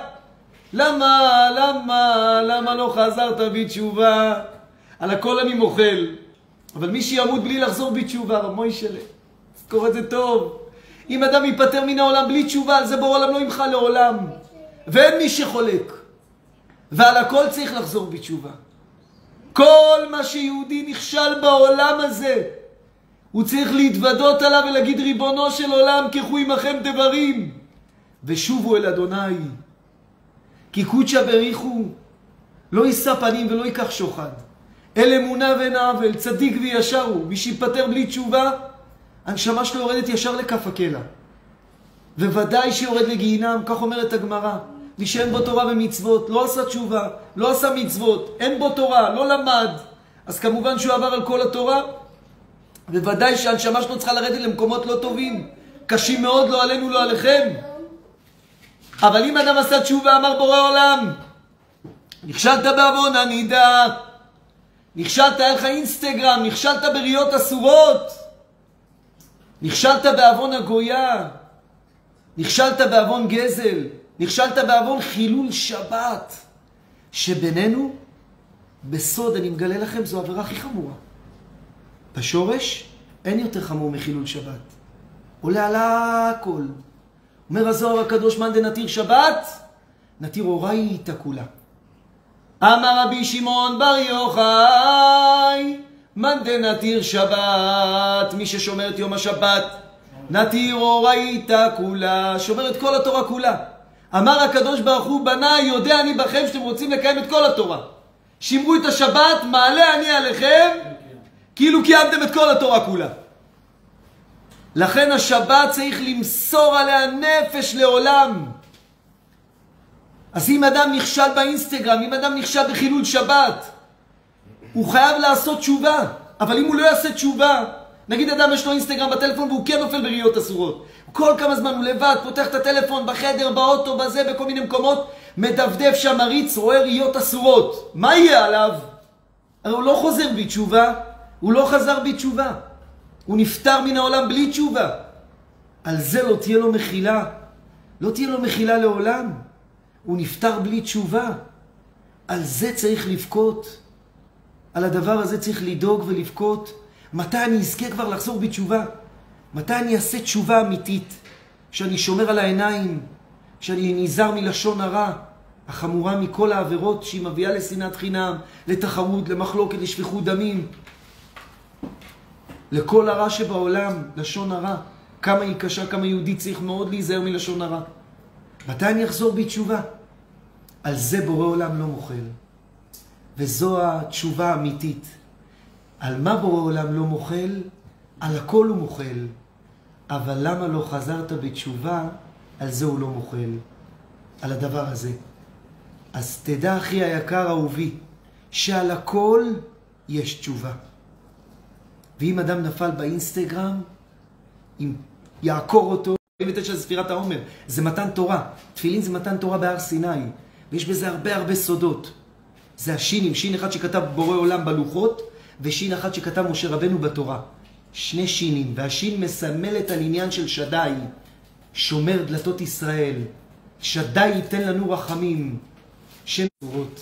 למה לא חזרת בתשובה? על הכל אני מוחל. אבל מי שימות בלי לחזור בתשובה, רב מוישלה, תזכור את זה טוב. אם אדם ייפטר מן העולם בלי תשובה, על זה בורא עולם לא ימחל לעולם. ואין מי שחולק. ועל הכל צריך לחזור בתשובה. כל מה שיהודי נכשל בעולם הזה, הוא צריך להתוודות עליו ולהגיד, ריבונו של עולם, קחו עמכם דברים ושובו אל אדוני. כי קודשא בריחו לא יישא פנים ולא ייקח שוחד. אל אמונה ואין עוול, צדיק וישר הוא. מי שיפטר בלי תשובה, הנשמה שלו יורדת ישר לכף הקלע. וודאי שיורד לגיהינם, כך אומרת הגמרא. מי שאין בו תורה ומצוות, לא עשה תשובה, לא עשה מצוות, אין בו תורה, לא למד, אז כמובן שהוא עבר על כל התורה, וודאי שהנשמה שלו צריכה לרדת למקומות לא טובים, קשים מאוד, לא עלינו, לא עליכם. אבל אם אדם עשה תשובה, אמר בורא עולם, נכשלת בעוון הנידה, נכשלת, היה לך אינסטגרם, נכשלת בריות אסורות, נכשלת בעוון הגויה, נכשלת בעוון גזל, נכשלת בעוון חילול שבת, שבינינו, בסוד, אני מגלה לכם, זו עבירה הכי חמורה. בשורש, אין יותר חמור מחילול שבת. עולה על הכל. אומר הזוהר הקדוש, מאן דנתיר שבת, נתיר אוראי איתה כולה. אמר רבי שמעון בר יוחאי, מאן דנתיר שבת, מי ששומר את יום השבת, נתיר אוראי איתה כולה, שומר את כל התורה כולה. אמר הקדוש ברוך הוא, בניי, יודע אני בכם שאתם רוצים לקיים את כל התורה. שמרו את השבת, מעלה אני עליכם, כאילו קיימתם את כל התורה כולה. לכן השבת צריך למסור עליה נפש לעולם. אז אם אדם נכשל באינסטגרם, אם אדם נכשל בחילול שבת, הוא חייב לעשות תשובה. אבל אם הוא לא יעשה תשובה, נגיד אדם יש לו אינסטגרם בטלפון והוא כן נופל בריות אסורות. כל כמה זמן הוא לבד, פותח את הטלפון בחדר, באוטו, בזה, בכל מיני מקומות, מדפדף שם מריץ, רואה ריות אסורות. מה יהיה עליו? הרי הוא לא חוזר בתשובה, הוא לא חזר בתשובה. הוא נפטר מן העולם בלי תשובה. על זה לא תהיה לו מחילה. לא תהיה לו מחילה לעולם. הוא נפטר בלי תשובה. על זה צריך לבכות. על הדבר הזה צריך לדאוג ולבכות. מתי אני אזכה כבר לחזור בתשובה? מתי אני אעשה תשובה אמיתית? שאני שומר על העיניים, שאני נזהר מלשון הרע, החמורה מכל העבירות שהיא מביאה לשנאת חינם, לתחרות, למחלוקת, לשפיכות דמים. לכל הרע שבעולם, לשון הרע. כמה היא קשה, כמה יהודי צריך מאוד להיזהר מלשון הרע. מתי אני אחזור בתשובה? על זה בורא עולם לא מוחל. וזו התשובה האמיתית. על מה בורא עולם לא מוחל? על הכל הוא מוחל. אבל למה לא חזרת בתשובה? על זה הוא לא מוחל. על הדבר הזה. אז תדע אחי היקר אהובי, שעל הכל יש תשובה. ואם אדם נפל באינסטגרם, אם יעקור אותו, 49 זה ספירת העומר, זה מתן תורה. תפילין זה מתן תורה בהר סיני, ויש בזה הרבה סודות. זה השינים, שין אחד שכתב בורא עולם בלוחות, ושין אחד שכתב משה רבנו בתורה. שני שינים, והשין מסמלת על עניין של שדאי, שומר דלתות ישראל. שדאי ייתן לנו רחמים. שם אסורות.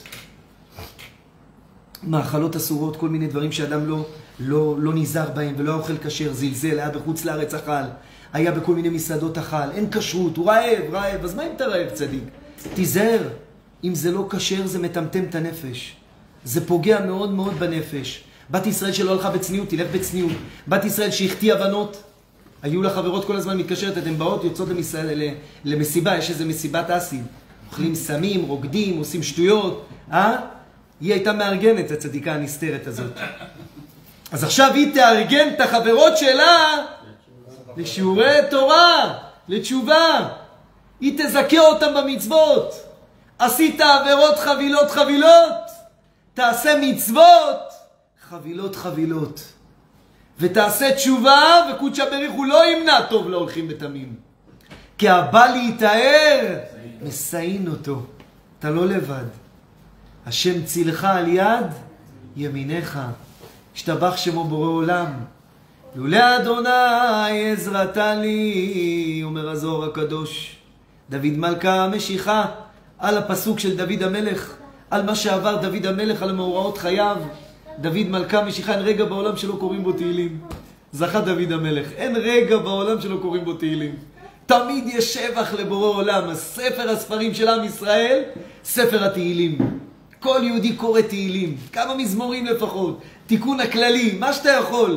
מאכלות אסורות, כל מיני דברים שאדם לא נזהר בהם ולא אוכל כשר, זלזל, היה בחוץ לארץ אכל, היה בכל מיני מסעדות אכל, אין כשרות, הוא רעב, אז מה אם אתה רעב צדיק? תיזהר, אם זה לא כשר זה מטמטם את הנפש, זה פוגע מאוד מאוד בנפש. בת ישראל שלא הלכה בצניעות, תלך בצניעות. בת ישראל שהחטיא הבנות, היו לה חברות כל הזמן מתקשרת, אתן באות, יוצאות למסיבה, יש איזה מסיבת אסים, אוכלים סמים, רוקדים, עושים שטויות, היא הייתה מארגנת, הצדיקה הנסתרת הזאת. אז עכשיו היא תארגן את החברות שלה לשיעורי תורה, לתשובה. היא תזכה אותם במצוות. עשית עבירות חבילות חבילות, תעשה מצוות חבילות חבילות. ותעשה תשובה, וקודשא בריך הוא לא ימנע טוב להולכים בתמים. כי הבא להתאר, מסיין אותו. אתה לא לבד. השם צילך על יד ימינך. השתבח שמו בורא עולם. לולא אדוני עזרתה לי, אומר הזוהר הקדוש. דוד מלכה משיחה על הפסוק של דוד המלך, על מה שעבר דוד המלך, על מאורעות חייו. דוד מלכה משיחה, אין רגע בעולם שלא קוראים בו תהילים. זכה דוד המלך, אין רגע בעולם שלא קוראים בו תהילים. תמיד יש שבח לבורא עולם. הספר הספרים של עם ישראל, ספר התהילים. כל יהודי קורא תהילים, כמה מזמורים לפחות, תיקון הכללי, מה שאתה יכול.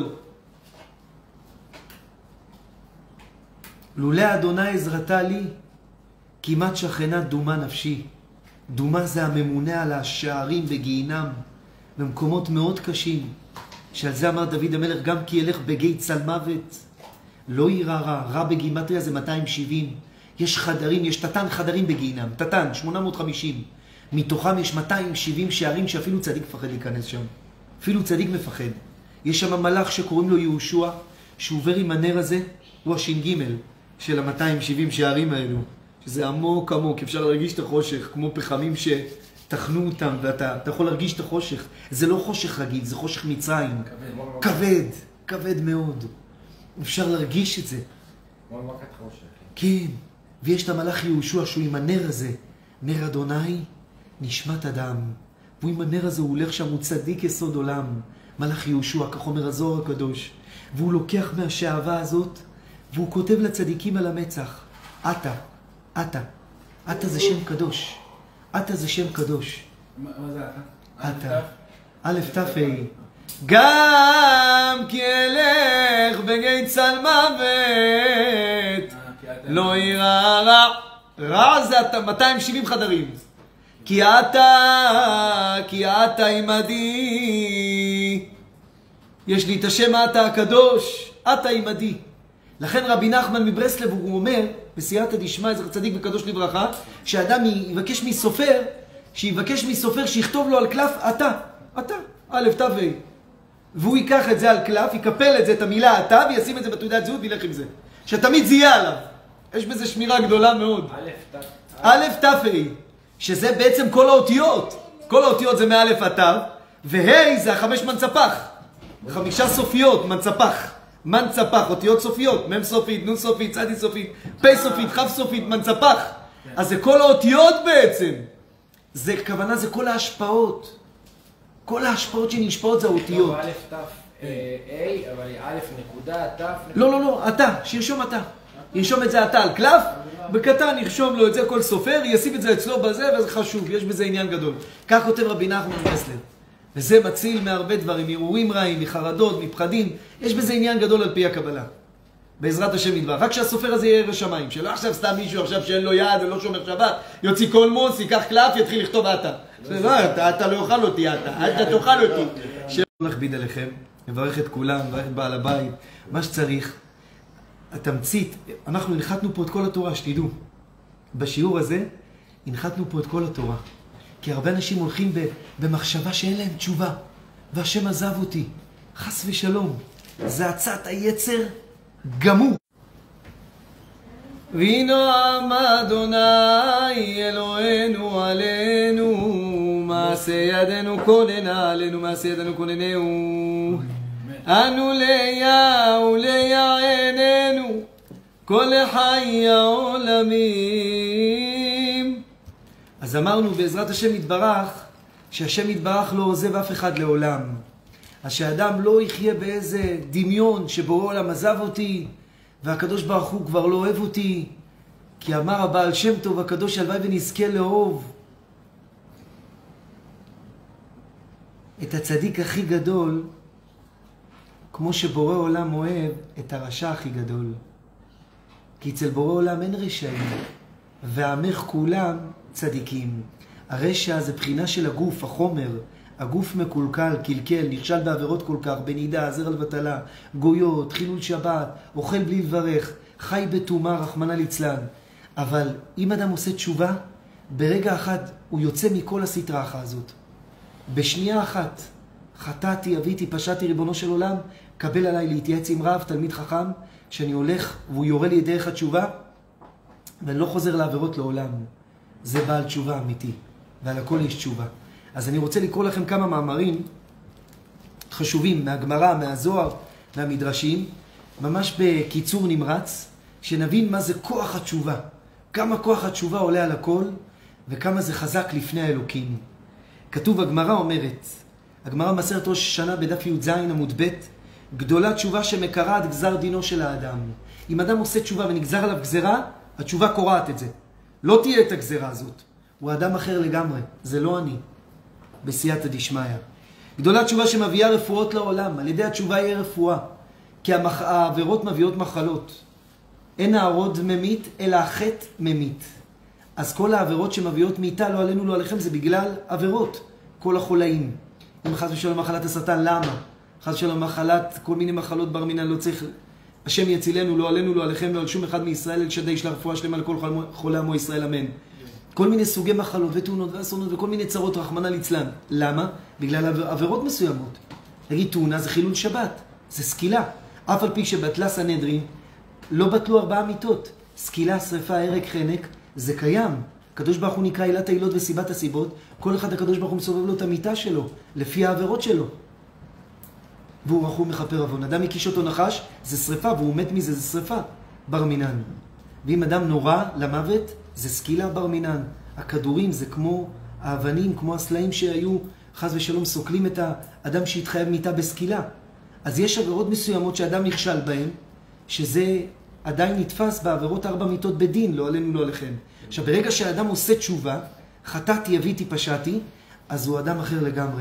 לולא אדוני עזרתה לי, כמעט שכנה דומה נפשי. דומה זה הממונה על השערים בגיהינם, במקומות מאוד קשים. שעל זה אמר דוד המלך, גם כי ילך בגיא צל מוות, לא ירא רע. רע בגימטריה זה 270. יש חדרים, יש תתן חדרים בגיהינם, תתן 850. מתוכם יש 270 שערים שאפילו צדיק מפחד להיכנס שם. אפילו צדיק מפחד. יש שם מלאך שקוראים לו יהושע, שעובר עם הנר הזה, הוא הש"ג של ה-270 שערים האלו. שזה עמוק עמוק, אפשר להרגיש את החושך, כמו פחמים שתחנו אותם, ואתה יכול להרגיש את החושך. זה לא חושך רגיל, זה חושך מצרים. כבד, כבד מאוד. אפשר להרגיש את זה. כן, ויש את המלאך יהושע שהוא עם הנר הזה, נר אדוני נשמת אדם. והוא עם הנר הזה, הוא הולך שם, הוא צדיק יסוד עולם. מלאך יהושע, כך אומר הזוהר הקדוש. והוא לוקח מהשאהבה הזאת, והוא כותב לצדיקים על המצח. אתה, אתה. אתה זה שם קדוש. אתה זה שם קדוש. מה זה אתה? אתה. א' ת' ה'. גם כי אלך בגיא צל מוות, לא ירא רע. רע זה אתה, 270 חדרים. כי אתה עמדי. יש לי את השם אתה הקדוש, אתה עמדי. לכן רבי נחמן מברסלב הוא אומר, בסייעתא דשמיא, זכר צדיק וקדוש לברכה, שאדם יבקש מסופר, שיבקש מסופר שיכתוב לו על קלף אתה, א' ת' ה'. והוא ייקח את זה על קלף, יקפל את זה, את המילה אתה, וישים את זה בתעודת זהות וילך עם זה. שתמיד זה יהיה עליו. יש בזה שמירה גדולה מאוד. א' ת' ה'. שזה בעצם כל האותיות. כל האותיות זה מאלף עד ת', וה' זה 5 מנצפח. 5 סופיות, מנצפח. מנצפח, אותיות סופיות, מ' סופית, נ' סופית, צ' סופית, פ' סופית, כ' סופית, מנצפח. אז זה כל האותיות בעצם. זה כוונה, זה כל ההשפעות. כל ההשפעות שנשפעות זה האותיות. א' ת' A, אבל א' נקודה, ת' לא, אתה, שירשום אתה. ירשום את זה אתה על קלף, בקטן ירשום לו את זה כל סופר, ישים את זה אצלו בזה, וזה חשוב, יש בזה עניין גדול. כך כותב רבי נחמן מברסלב. וזה מציל מהרבה דברים, מהרהורים רעים, מחרדות, מפחדים. יש בזה עניין גדול על פי הקבלה. בעזרת השם יתברך. רק שהסופר הזה יהיה ירא שמיים. שלא עכשיו סתם מישהו עכשיו שאין לו יד ולא שומר שבת, יוציא קולמוס, ייקח קלף, יתחיל לכתוב אתה. אתה לא אוכל אותי, אתה תאכל אותי. שלא נכביד עליכם, מברך את כולם, מברך את בעל הבית, מה שצריך. התמצית, אנחנו הנחתנו פה את כל התורה, שתדעו. בשיעור הזה הנחתנו פה את כל התורה. כי הרבה אנשים הולכים במחשבה שאין להם תשובה. והשם עזב אותי. חס ושלום. זה עצת היצר גמור. וינועם אדוני אלוהינו עלינו, מעשה ידינו כוננה עלינו, מעשה ידינו כוננהו. אנו ליה וליעננו כל חיי העולמים. אז אמרנו בעזרת השם יתברך, שהשם יתברך לא עוזב אף אחד לעולם. אז שהאדם לא יחיה באיזה דמיון שבורא עולם עזב אותי, והקדוש ברוך הוא כבר לא אוהב אותי. כי אמר הבעל שם טוב הקדוש, הלוואי ונזכה לאהוב את הצדיק הכי גדול, כמו שבורא עולם אוהב את הרשע הכי גדול. כי אצל בורא עולם אין רשעים, ועמך כולם צדיקים. הרשע זה בחינה של הגוף, החומר. הגוף מקולקל, קלקל, נכשל בעבירות כל כך, בנידה, זרע לבטלה, גויות, חילול שבת, אוכל בלי לברך, חי בטומאה, רחמנא ליצלן. אבל אם אדם עושה תשובה, ברגע אחד הוא יוצא מכל הסטרחה הזאת. בשנייה אחת, חטאתי, אביתי, פשעתי, ריבונו של עולם, קבל עליי להתייעץ עם רב, תלמיד חכם, שאני הולך והוא יורה לי דרך התשובה, ואני לא חוזר לעבירות לעולם. זה בעל תשובה אמיתי, ועל הכל יש תשובה. אז אני רוצה לקרוא לכם כמה מאמרים חשובים מהגמרא, מהזוהר, מהמדרשים, ממש בקיצור נמרץ, שנבין מה זה כוח התשובה. כמה כוח התשובה עולה על הכל, וכמה זה חזק לפני האלוקים. כתוב, הגמרא אומרת, הגמרא מסרת ראש השנה בדף י"ז עמוד ב', גדולה תשובה שמקרעת גזר דינו של האדם. אם אדם עושה תשובה ונגזר עליו גזרה, התשובה קורעת את זה. לא תהיה את הגזרה הזאת. הוא אדם אחר לגמרי, זה לא אני. בסייעתא דשמיא. גדולה תשובה שמביאה רפואות לעולם, על ידי התשובה יהיה רפואה. כי העבירות מביאות מחלות. אין הערוד ממית, אלא החטא ממית. אז כל העבירות שמביאות מיתה, לא עלינו, לא עליכם, זה בגלל עבירות. כל החולאים. אם חס ושלום מחלת הסרטן, למה? חס ושלום מחלת, כל מיני מחלות בר מינן, לא צריך... השם יצילנו, לא עלינו, לא עליכם, לא על שום אחד מישראל, אל שדי ישלח רפואה שלמה לכל חולי עמו ישראל, אמן. כל מיני סוגי מחלות ותאונות ואסונות וכל מיני צרות, רחמנא ליצלן. למה? בגלל עבירות מסוימות. נגיד, תאונה זה חילול שבת, זה סקילה. אף על פי שבטלה סנהדרין, לא בטלו 4 מיתות. סקילה, שריפה, הרג, חנק, זה קיים. הקדוש ברוך הוא נקרא עילת העילות וסיבת הסיבות. כל אחד הקדוש ברוך הוא מסובב לו את המיטה שלו, לפי העבירות שלו. והוא רחום מכפר עוון. אדם הקיש אותו נחש, זה שריפה, והוא מת מזה, זה שריפה. בר מינן. ואם אדם נורא למוות, זה סקילה בר מינן. הכדורים זה כמו האבנים, כמו הסלעים שהיו, חס ושלום, סוקלים את האדם שהתחייב מיטה בסקילה. אז יש עבירות מסוימות שאדם נכשל בהן, שזה עדיין נתפס בעבירות 4 מיתות בדין, לא עלינו, לא עליכם. עכשיו, ברגע שהאדם עושה תשובה, חטאתי, אביתי, פשעתי, אז הוא אדם אחר לגמרי.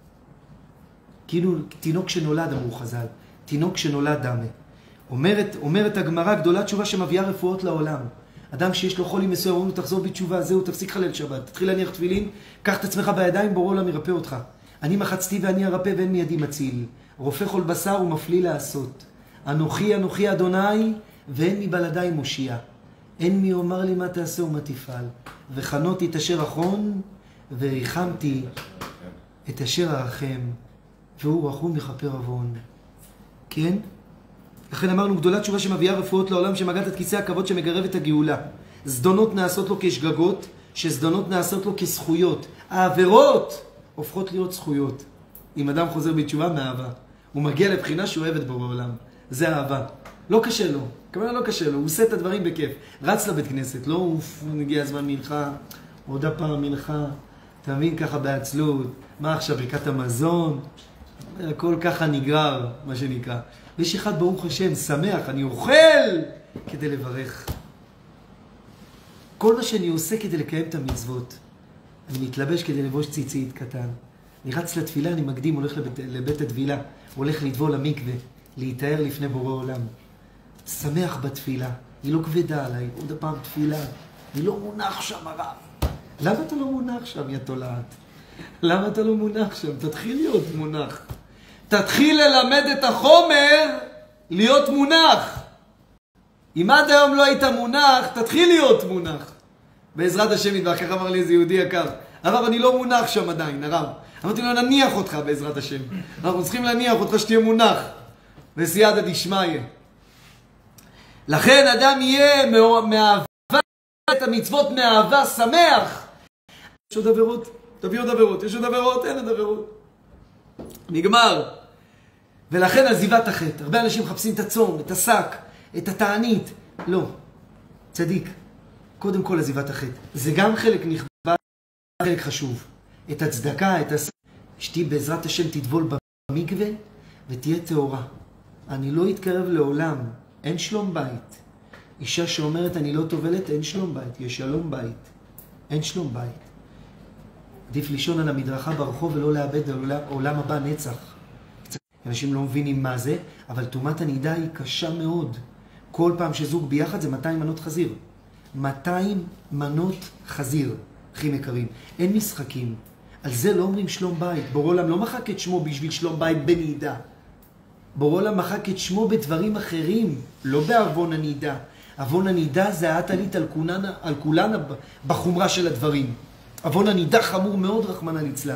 כאילו תינוק שנולד, אמרו חז"ל. תינוק שנולד דמה. אומרת הגמרא, גדולה תשובה שמביאה רפואות לעולם. אדם שיש לו חולי מסוים, אומרים לו, תחזור בתשובה, זהו, תפסיק חלל שבת. תתחיל להניח תפילין, קח את עצמך בידיים, בורא עולם ירפא אותך. אני מחצתי ואני ארפא ואין מידי מציל. רופא כל בשר ומפליא לעשות. אנוכי, אנוכי אדוני, ואין מבלעדיי מושיע. אין מי אומר לי מה תעשה ומה תפעל. וחנותי את אשר אחון, וריחמתי את אשר ארחם. והוא רחום מכפר עוון. כן? לכן אמרנו, גדולה תשובה שמביאה רפואות לעולם, שמגעת את כיסא הכבוד שמגרב את הגאולה. זדונות נעשות לו כשגגות, שזדונות נעשות לו כזכויות. העבירות הופכות להיות זכויות. אם אדם חוזר בתשובה, מאהבה. הוא מגיע לבחינה שהוא אוהב את בורא עולם. זה אהבה. לא קשה לו. כמובן לא קשה לו. הוא עושה את הדברים בכיף. רץ לבית כנסת. לא אוף, נגיע הזמן מלכה. עוד הפעם מלכה. תאמין ככה בעצלות. מה עכשיו, ברכת המזון? הכל ככה נגרר, מה שנקרא. ויש אחד ברוך השם, שמח, אני אוכל כדי לברך. כל מה שאני עושה כדי לקיים את המצוות. אני מתלבש כדי לבוש ציצית קטן. אני רץ לתפילה, אני מקדים, הולך לבית התפילה. הולך לטבול למקווה, להתאר לפני בורא עולם. שמח בתפילה. היא לא כבדה עליי, עוד הפעם תפילה. אני לא מונח שם הרב. למה אתה לא מונח שם, יא תולעת? למה אתה לא מונח שם? תתחיל להיות מונח. תתחיל ללמד את החומר להיות מונח. אם עד היום לא היית מונח, תתחיל להיות מונח. בעזרת השם יתברך, כך אמר לי איזה יהודי יקר. הרב, אני לא מונח שם עדיין, הרב. אמרתי לו, נניח אותך בעזרת השם. אנחנו צריכים להניח אותך שתהיה מונח. בסייעתא דשמיא. לכן אדם יהיה מאהבה את המצוות מאהבה שמח. יש עוד עבירות? תביא עוד עבירות. יש עוד עבירות? אין עוד עבירות. נגמר. ולכן עזיבת החטא. הרבה אנשים מחפשים את הצום, את השק, את התענית. לא. צדיק. קודם כל עזיבת החטא. זה גם חלק נכבד, חלק חשוב. את הצדקה, את השק. אשתי בעזרת השם תטבול במקווה ותהיה טהורה. אני לא אתקרב לעולם. אין שלום בית. אישה שאומרת אני לא טובלת, אין שלום בית. יש שלום בית. אין שלום בית. עדיף לישון על המדרכה ברחוב ולא לאבד על עולם הבא נצח. אנשים לא מבינים מה זה, אבל תאומת הנידה היא קשה מאוד. כל פעם שזוג ביחד זה 200 מנות חזיר. 200 מנות חזיר, אחים יקרים. אין משחקים. על זה לא אומרים שלום בית. בורא עולם לא מחק את שמו בשביל שלום בית בנידה. בורא עולם מחק את שמו בדברים אחרים, לא בעוון הנידה. עוון הנידה זה העטלית על כולנה בחומרה של הדברים. עוון הנידה חמור מאוד, רחמנא ליצלן.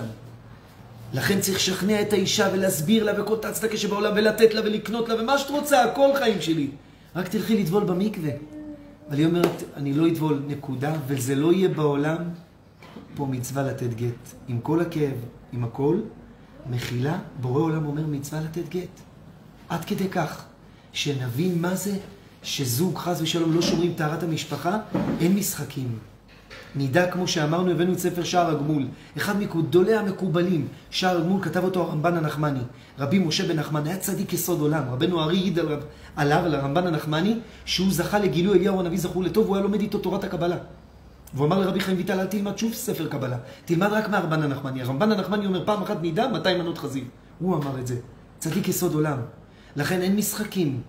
לכן צריך לשכנע את האישה ולהסביר לה וכל הצדקה שבעולם ולתת לה ולקנות לה ומה שאת רוצה, כל חיים שלי. רק תלכי לטבול במקווה. אבל היא אומרת, אני לא אטבול, נקודה, וזה לא יהיה בעולם. פה מצווה לתת גט. עם כל הכאב, עם הכל, מחילה, בורא עולם אומר מצווה לתת גט. עד כדי כך, שנבין מה זה, שזוג חס ושלום לא שומרים טהרת המשפחה, אין משחקים. נידה, כמו שאמרנו, הבאנו את ספר שער הגמול. אחד מגדולי המקובלים, שער הגמול, כתב אותו הרמב"ן הנחמני. רבי משה בן נחמן, היה צדיק יסוד עולם. רבנו הארי העיד עליו, לרמב"ן הנחמני, שהוא זכה לגילוי אליהו הנביא זכור לטוב, והוא היה לומד איתו תורת הקבלה. והוא אמר לרבי חיים ויטל, אל תלמד שוב ספר קבלה, תלמד רק מהרמב"ן הנחמני. הרמב"ן הנחמני אומר, פעם אחת נידה, 200 מנות חזיר. הוא אמר את זה. צדיק יסוד עולם. לכן אין משחקים.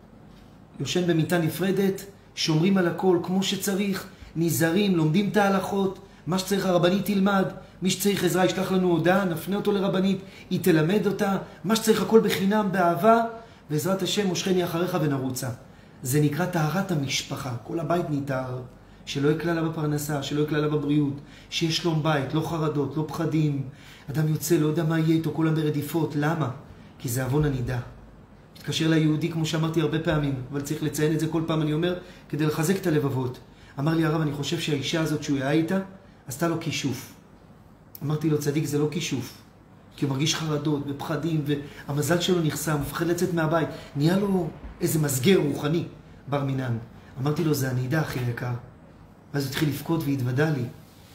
יושן במיטה נפרדת, שומרים על הכל כמו שצריך, נזהרים, לומדים את ההלכות, מה שצריך הרבנית תלמד, מי שצריך עזרה ישלח לנו הודעה, נפנה אותו לרבנית, היא תלמד אותה, מה שצריך הכל בחינם, באהבה, בעזרת השם מושכני אחריך ונרוצה. זה נקרא טהרת המשפחה, כל הבית ניטהר, שלא יקלה לה בפרנסה, שלא יקלה לה בבריאות, שיש שלום בית, לא חרדות, לא פחדים, אדם יוצא, לא יודע מה יהיה איתו, כולם ברדיפות, למה? כי זה עוון הנידה. מתקשר ליהודי, כמו שאמרתי הרבה פעמים, אבל צריך לציין את זה כל פעם, אני אומר, כדי לחזק את הלבבות. אמר לי הרב, אני חושב שהאישה הזאת שהוא היה איתה, עשתה לו כישוף. אמרתי לו, צדיק, זה לא כישוף. כי הוא מרגיש חרדות ופחדים, והמזל שלו נחסם, הוא מפחד לצאת מהבית. נהיה לו איזה מסגר רוחני, בר מינן. אמרתי לו, זה הנידה הכי יקר. ואז הוא התחיל לבכות והתוודע לי.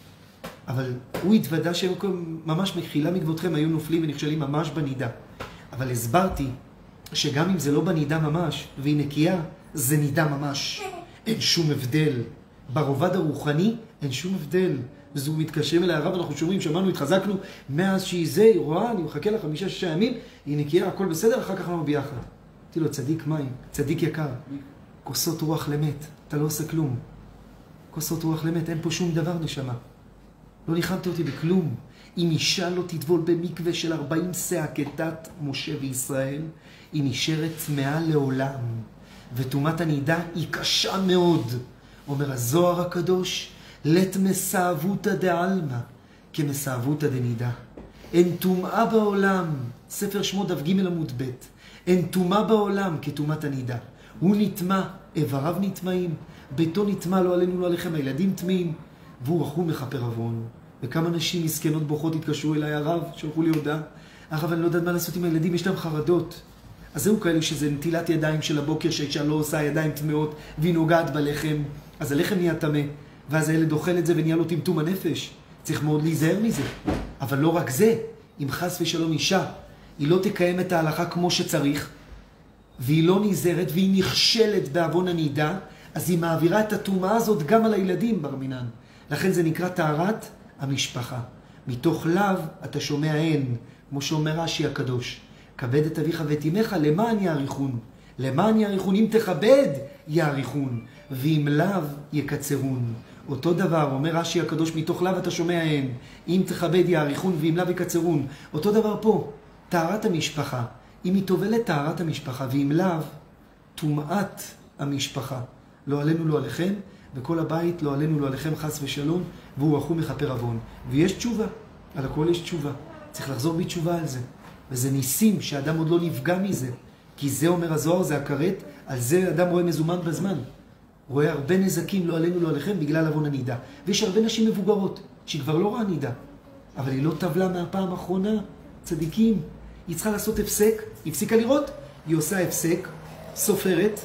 אבל הוא התוודע שממש מחילה מכבודכם היו נופלים ונכשלים ממש בנידה. אבל הסברתי שגם אם זה לא בנידה ממש, והיא נקייה, זה נידה ממש. אין שום הבדל. ברובד הרוחני אין שום הבדל. אז הוא מתקשר אליי הרב, אנחנו שומעים, שמענו, התחזקנו, מאז שהיא זה, היא רואה, אני מחכה לה 5-6 ימים, היא נקייה, הכל בסדר, אחר כך אנחנו ביחד. אמרתי לו, צדיק מים, צדיק יקר, כוסות רוח למת, אתה לא עושה כלום. כוסות רוח למת, אין פה שום דבר נשמה. לא ניחמת אותי בכלום. אם אישה לא תטבול במקווה של 40 שאה כדת משה וישראל, היא נשארת טמאה לעולם. וטומאת הנידה היא קשה מאוד. אומר הזוהר הקדוש, לת מסעבותא דעלמא, כמסעבותא דנידה. אין טומאה בעולם, ספר שמות דף ג' עמוד ב', אין טומאה בעולם כטומאת הנידה. הוא נטמא, איבריו נטמאים, ביתו נטמא, לא עלינו לא עליכם, הילדים טמאים, והוא רחום מכפר עוון. וכמה נשים מסכנות בוכות התקשרו אליי הרב, שלחו לי הודעה, הרב, אני לא יודעת מה לעשות עם הילדים, יש להם חרדות. אז זהו כאלה שזה נטילת ידיים של הבוקר, שהאישה לא עושה ידיים טמאות, והיא נוגעת בלחם, אז הלחם נהיה טמא, ואז הילד אוכל את זה ונהיה לו טמטום הנפש. צריך מאוד להיזהר מזה. אבל לא רק זה, אם חס ושלום אישה, היא לא תקיים את ההלכה כמו שצריך, והיא לא נזהרת, והיא נכשלת בעוון הנידה, אז היא מעבירה את הטומאה הזאת גם על הילדים, בר מינן. לכן זה נקרא טהרת המשפחה. מתוך לאו אתה שומע אין, כמו שאומר רש"י הקדוש. כבד את אביך ואת אמך למען יאריכון. למען יאריכון, אם תכבד יאריכון, ואם לאו יקצרון. אותו דבר, אומר רש"י הקדוש, מתוך לאו אתה שומע אין, אם תכבד יאריכון ואם לאו יקצרון. אותו דבר פה, טהרת המשפחה. אם היא טובלת טהרת המשפחה, ואם לאו, טומאת המשפחה. לא עלינו לא עליכם, וכל הבית לא עלינו לא עליכם חס ושלום, והוא רחום מכפר עוון. ויש תשובה, על הכל יש תשובה. צריך לחזור בתשובה על זה. וזה ניסים שאדם עוד לא נפגע מזה. כי זה אומר הזוהר, זה הכרת, על זה אדם רואה מזומן בזמן. רואה הרבה נזקים לא עלינו לא עליכם בגלל עוון הנידה. ויש הרבה נשים מבוגרות שהיא כבר לא רואה נידה. אבל היא לא טבלה מהפעם האחרונה, צדיקים. היא צריכה לעשות הפסק, היא הפסיקה לראות, היא עושה הפסק, סופרת,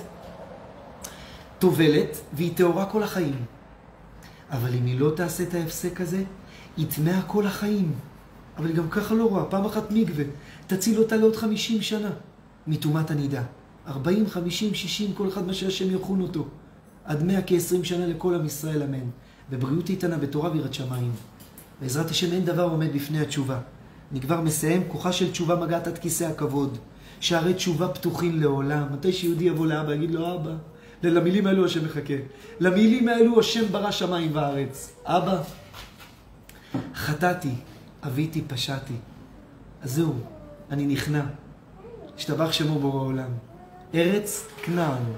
טובלת, והיא טהורה כל החיים. אבל אם היא לא תעשה את ההפסק הזה, היא טמאה כל החיים. אבל היא גם ככה לא רואה, פעם אחת מקווה, תציל אותה לעוד 50 שנה מטומאת הנידה. 40, 50, 60, כל אחד מה שהשם יחון אותו. עד 100 כ-20 שנה לכל עם ישראל, אמן. בבריאות איתנה, בתורה ויראת שמיים. בעזרת השם אין דבר עומד בפני התשובה. אני כבר מסיים, כוחה של תשובה מגעת עד כיסא הכבוד. שערי תשובה פתוחים לעולם. מתי שיהודי יבוא לאבא, יגיד לו, אבא, למילים האלו השם מחכה. למילים האלו השם ברא שמיים וארץ. אבא, חטאתי, אביתי, פשעתי. אז זהו, אני נכנע. השתבח שמו בורא עולם. ארץ כנען.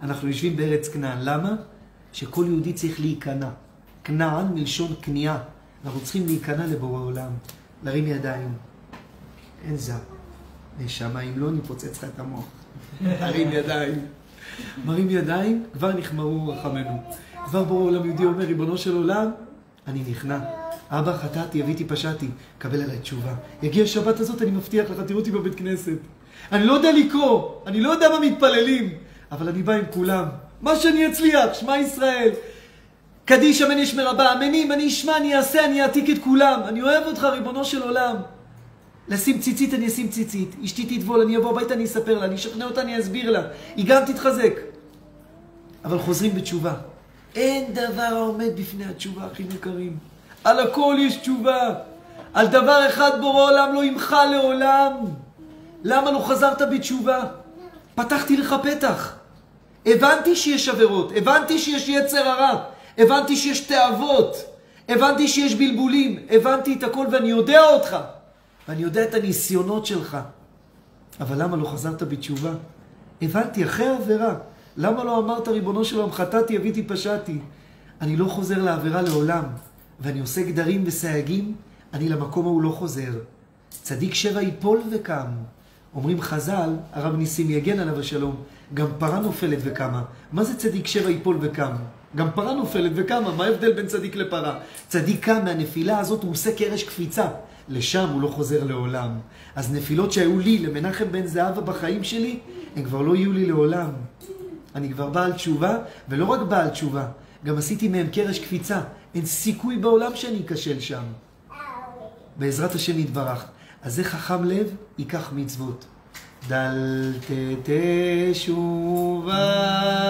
אנחנו יושבים בארץ כנען. למה? שכל יהודי צריך להיכנע. כנען מלשון כניעה. אנחנו צריכים להיכנע לבורא עולם. להרים ידיים. אין זר. נשמה, אם לא נפוצץ לך את המוח. להרים ידיים. מרים ידיים, כבר נחמרו רחמנו. כבר בורא עולם יהודי אומר, ריבונו של עולם, אני נכנע. אבא, חטאתי, אביתי, פשעתי. קבל עליי תשובה. יגיע השבת הזאת, אני מבטיח לך, תראו אותי בבית כנסת. אני לא יודע לקרוא, אני לא יודע מה מתפללים, אבל אני בא עם כולם. מה שאני אצליח, שמע ישראל. קדיש אמן ישמר הבא, אמנים, אני אשמע, אני אעשה, אני אעתיק את כולם. אני אוהב אותך, ריבונו של עולם. לשים ציצית, אני אשים ציצית. אשתי תטבול, אני אבוא הביתה, אני אספר לה, אני אשכנע אותה, אני אסביר לה. היא גם תתחזק. אבל חוזרים בתשובה. אין דבר העומד בפני התשובה, אחים יקרים. על הכל יש תשובה. על דבר אחד בורא עולם לא ימחה לעולם. למה לא חזרת בתשובה? פתחתי לך פתח. הבנתי שיש עבירות, הבנתי שיש יצר הרע, הבנתי שיש תאוות, הבנתי שיש בלבולים, הבנתי את הכל ואני יודע אותך. ואני יודע את הניסיונות שלך. אבל למה לא חזרת בתשובה? הבנתי, אחרי העבירה. למה לא אמרת, ריבונו של עולם, חטאתי, אביתי, פשעתי? אני לא חוזר לעבירה לעולם. ואני עושה גדרים וסייגים, אני למקום ההוא לא חוזר. צדיק שבע ייפול וקם. אומרים חז"ל, הרב ניסים יגן עליו השלום, גם פרה נופלת וקמה. מה זה צדיק שבע ייפול וקם? גם פרה נופלת וקמה. מה ההבדל בין צדיק לפרה? צדיק קם מהנפילה הזאת, הוא עושה קרש קפיצה. לשם הוא לא חוזר לעולם. אז נפילות שהיו לי, למנחם בן זהבה בחיים שלי, הם כבר לא יהיו לי לעולם. אני כבר בעל תשובה, ולא רק בעל תשובה, גם עשיתי מהם קרש קפיצה. אין סיכוי בעולם שאני אכשל שם. בעזרת השם יתברך. אז זה חכם לב, ייקח מצוות. דלת תשובה,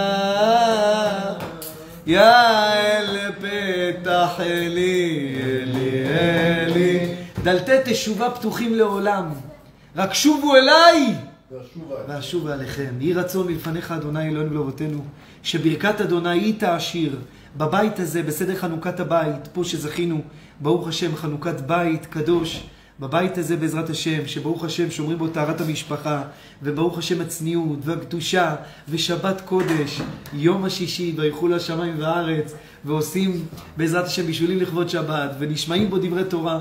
יא אל פתח אלי, אלי אלי. דלתי תשובה פתוחים לעולם. רק שובו אליי ואשוב עליכם. יהי רצון מלפניך אדוני אלוהינו ולאבותינו, שברכת אדוני היא תעשיר בבית הזה, בסדר חנוכת הבית, פה שזכינו, ברוך השם, חנוכת בית קדוש, בבית הזה בעזרת השם, שברוך השם שומרים בו טהרת המשפחה, וברוך השם הצניעות והקדושה ושבת קודש, יום השישי ויחול השמיים והארץ, ועושים בעזרת השם בישולים לכבוד שבת, ונשמעים בו דברי תורה.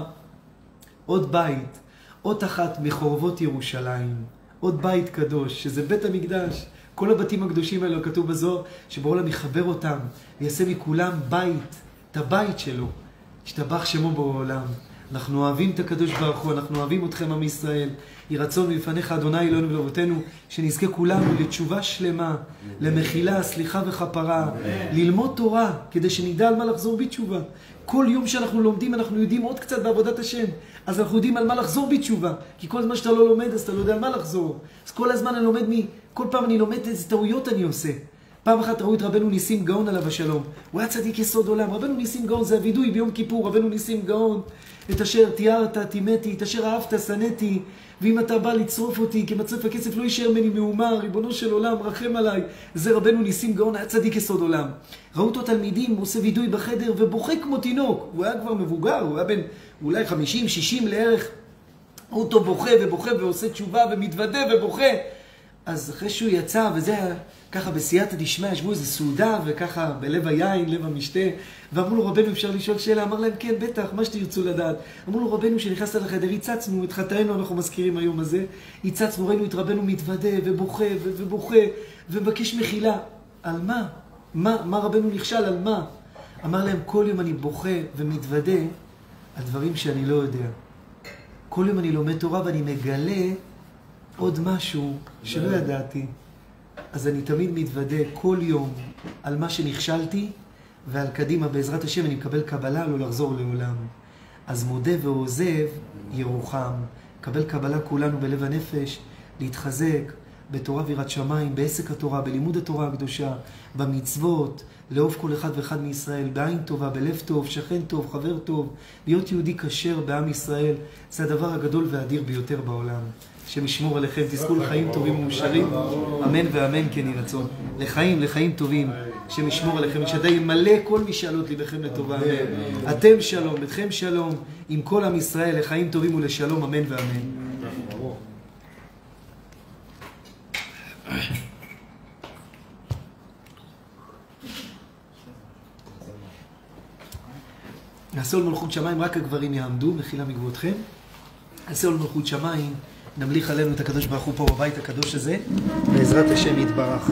עוד בית, עוד אחת מחורבות ירושלים, עוד בית קדוש, שזה בית המקדש. כל הבתים הקדושים האלו, כתוב בזוהר, שבורא עולם יחבר אותם, ויעשה מכולם בית, את הבית שלו. ישתבח שמו בורא עולם. אנחנו אוהבים את הקדוש ברוך הוא, אנחנו אוהבים אתכם עם ישראל. יהי רצון מלפניך אדוני אלוהינו ולאבותינו, שנזכה כולנו לתשובה שלמה, למחילה, סליחה וכפרה, ללמוד תורה, כדי שנדע על מה לחזור בתשובה. כל יום שאנחנו לומדים, אנחנו יודעים עוד קצת בעבודת השם. אז אנחנו יודעים על מה לחזור בתשובה. כי כל זמן שאתה לא לומד, אז אתה לא יודע על מה לחזור. אז כל הזמן אני לומד כל פעם אני לומד איזה טעויות אני עושה. פעם אחת ראו את רבנו ניסים גאון עליו השלום. הוא היה צדיק יסוד עולם. רבנו ניסים גאון זה הווידוי ביום כיפור. רבנו ניסים גאון. את אשר תיארת, תימתי, את אשר אהבת, שנאתי. ואם אתה בא לצרוף אותי, כמצרף הכסף לא יישאר ממני מאומה, ריבונו של עולם, רחם עליי. זה רבנו ניסים גאון, היה צדיק יסוד עולם. ראו אותו תלמידים, הוא עושה וידוי בחדר ובוכה כמו תינוק. הוא היה כבר מבוגר, הוא היה בן אולי 50, 60 לערך. ראו אותו בוכה ובוכה ועושה תשובה ומתוודה ובוכה. אז אחרי שהוא יצא, וזה היה ככה בסייעתא דשמיא, ישבו איזה סעודה, וככה בלב היין, לב המשתה, ואמרו לו, רבנו, אפשר לשאול שאלה? אמר להם, כן, בטח, מה שתרצו לדעת. אמרו לו, רבנו, שנכנסת לחדר, הצצנו את חטאינו, אנחנו מזכירים היום הזה, הצצנו, ראינו את רבנו מתוודה ובוכה ובוכה, ומבקש מחילה. על מה? מה רבנו נכשל? על מה? אמר להם, כל יום אני בוכה ומתוודה על דברים שאני לא יודע. כל יום אני לומד תורה ואני מגלה עוד משהו שלא ידעתי. אז אני תמיד מתוודה כל יום על מה שנכשלתי, ועל קדימה בעזרת השם אני מקבל קבלה לא לחזור לעולם. אז מודה ועוזב ירוחם. קבל קבלה כולנו בלב הנפש, להתחזק בתורה ויראת שמיים, בעסק התורה, בלימוד התורה הקדושה, במצוות, לאהוב כל אחד ואחד מישראל, בעין טובה, בלב טוב, שכן טוב, חבר טוב, להיות יהודי כשר בעם ישראל, זה הדבר הגדול והאדיר ביותר בעולם. שמשמור עליכם, תזכו לחיים טובים ומאושרים, אמן ואמן כן יהי רצון. לחיים טובים, שמשמור עליכם, שדי מלא כל משאלות ליבכם לטובה, אמן. אתם שלום, ביתכם שלום, עם כל עם ישראל, לחיים טובים ולשלום, אמן ואמן. נעשה עול מלכות שמיים, רק הגברים יעמדו, מחילה מגבותכם. נעשה עול מלכות שמיים, נמליך עלינו את הקדוש ברוך הוא פה בבית הקדוש הזה, בעזרת השם יתברך.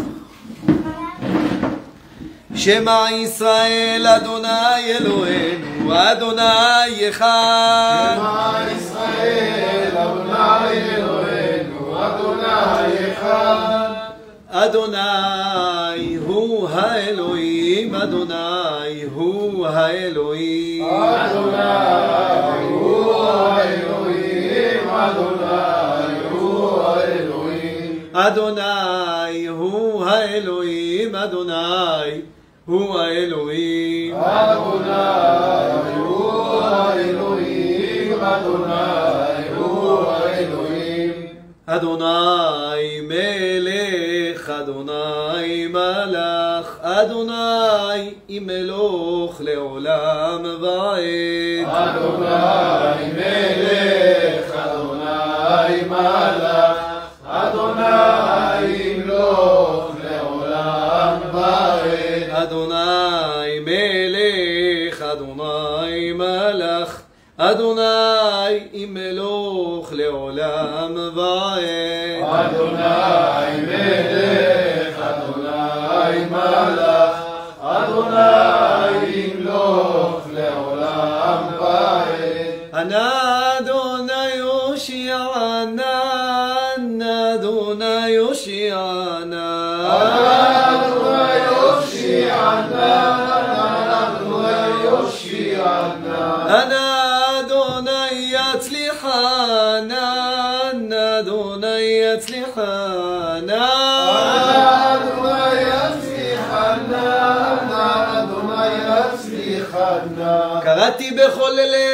שמע ישראל אדוני אלוהינו, אדוני אחד. שמע ישראל אדוני אלוהינו, אדוני אחד. אדוני הוא האלוהים, אדוני הוא האלוהים. אדוני הוא האלוהים, אדוני הוא האלוהים. אדוני הוא האלוהים, אדוני הוא האלוהים. אדוני הוא האלוהים, אדוני הוא האלוהים. אדוני מלך, אדוני מלך, אדוני ימלוך לעולם ועד. אדוני מלך, אדוני מלך, אדוני ימלוך לעולם ועד. אדוני מלך, אדוני מלך, אדוני ימלוך לעולם ועד. אדוני מלך, אדוני מלך, אדוני ימלוך לעולם ועד. אנא אדוני יושיענה, אנא אדוני יושיענה. אדוני יושיענה, אדוני יושיענה. אנא אדוני יצליחנה, אנא אדוני יצליחנה. אדוני יצליחנה, אדוני יצליחנה. קראתי בכל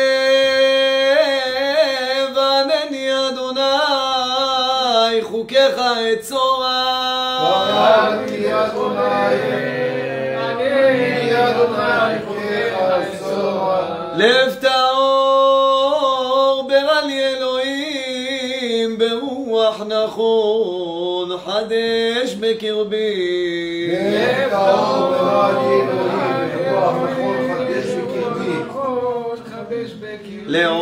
לב, ענני אדוני, חוקיך אצורה. קראתי אדוני, ענני אדוני, חוקיך אצורה. לב טהור ברא לי אלוהים, ברוח נכון חדש בקרבי. לב טהור ברא לי אלוהים, ברוח נכון חדש בקרבי.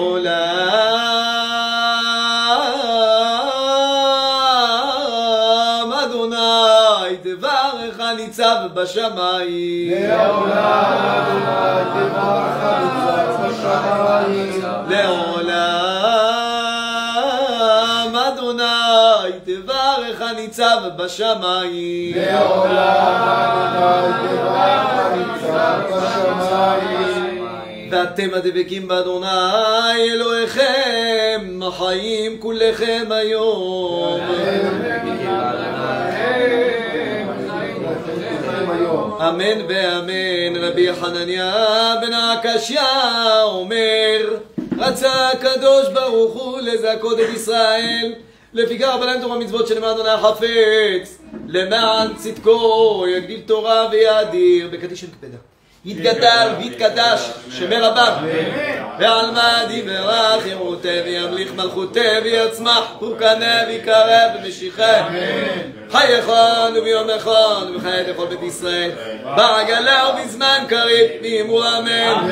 לעולם אדוני תברך הניצב בשמיים. לעולם תברך הניצב בשמיים. לעולם אדוני תברך הניצב בשמיים. לעולם תברך הניצב בשמיים. ואתם הדבקים באדוני אלוהיכם חיים כולכם היום. אמן ואמן. רבי חנניה בן עקשיא אומר, רצה הקדוש ברוך הוא לזכות את ישראל, לפיכך בלם תורה מצוות שנאמר אדוני החפץ, למען צדקו יגדיל תורה ויאדיר. בקדיש נקפדה יתגדל ויתקדש שמי רבם, ועלמא יברך ירותה וימליך מלכותה ויצמח ופקנה ויקרב ומשיחה חייכון וביומכון ובחיית לכל בית ישראל בעגלה ובזמן קריב ואמרו אמן.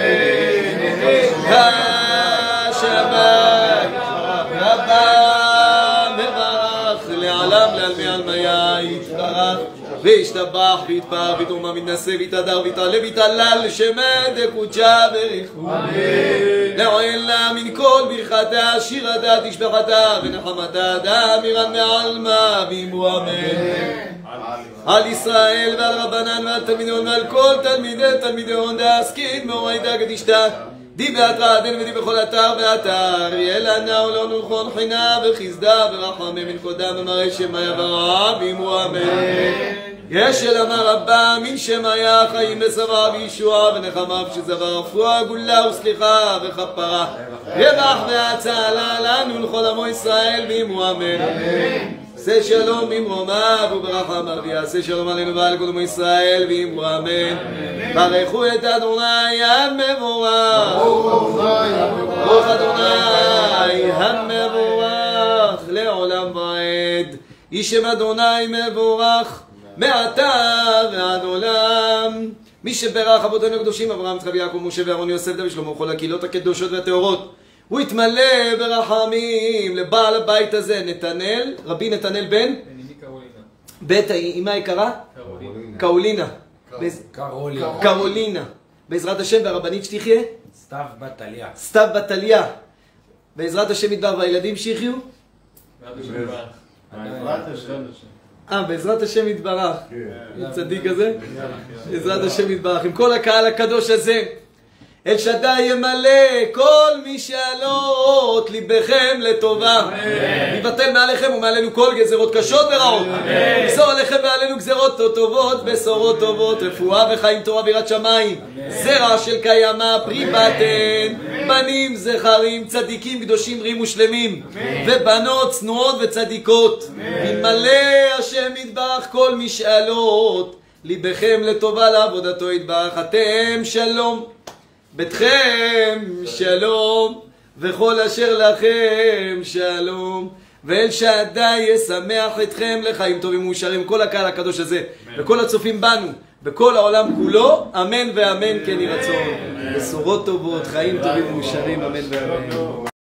השבת רבה מברך לעולם לעלמי עלמיה יתברך וישתבח ויתפאר ויתרומם ויתנשא ויתהדר ויתעלה ויתהלל שמד קודשה בריחו לעילה מן כל ברכתה שירתה תשבחתה ונחמתה דאמירן מעלמא ואמרו אמן. על ישראל ועל רבנן ועל תלמידיון ועל כל תלמידיון דעסקין מאורייתא קדישתא די בהתרא דין ודי בכל אתר ואתר ילנה ולנו נכון חינה וחסדה ורחמי מן קודם ומראה שמיה ורעה ואמרו אמן. ישל אמר רבה מן שמיה חיים וסברה וישועה ונחמה ושזבר רפואה גולה וסליחה וכפרה רווח והצלה לנו לכל עמו ישראל ואמרו אמן. עשה שלום במרומיו וברחמיו ויעשה שלום עלינו ועל כל עמו ישראל ואמרו אמן. ברכו את אדוני המבורך, ברוך אדוני המבורך לעולם ועד. איש שם אדוני מבורך מעתה ועד עולם. מי שברך אבותינו הקדושים, אברהם, יצחק ויעקב, משה ואהרון, יוסף, דוד, שלמה, כל הקהילות הקדושות והטהורות. הוא התמלא ברחמים לבעל הבית הזה, נתנאל, רבי נתנאל בן? בית האמא היקרה? קרולינה. קרולינה. בעזרת השם, והרבנית שתחיה? סתיו בת טליה. סתיו בת טליה. בעזרת השם יתברך, והילדים שיחיו? בעזרת השם יתברך. צדיק הזה? בעזרת השם יתברך. עם כל הקהל הקדוש הזה. אל שדי ימלא כל משאלות ליבכם לטובה. יבטל מעליכם ומעלינו כל גזרות קשות ורעות. יגזור עליכם ועלינו גזרות טובות, בשורות טובות, רפואה וחיים, תורה ויראת שמיים. זרע של קיימא, פרי בטן, בנים זכרים, צדיקים קדושים בריאים ושלמים, ובנות צנועות וצדיקות. ימלא השם יתברך כל משאלות ליבכם לטובה לעבודתו יתברך. אתם שלום, ביתכם שלום, וכל אשר לכם שלום, ואל שדי ישמח אתכם לחיים טובים ומאושרים. כל הקהל הקדוש הזה וכל הצופים בנו בכל העולם כולו, אמן ואמן כן יהי רצון. בשורות טובות, חיים טובים ומאושרים, אמן ואמן.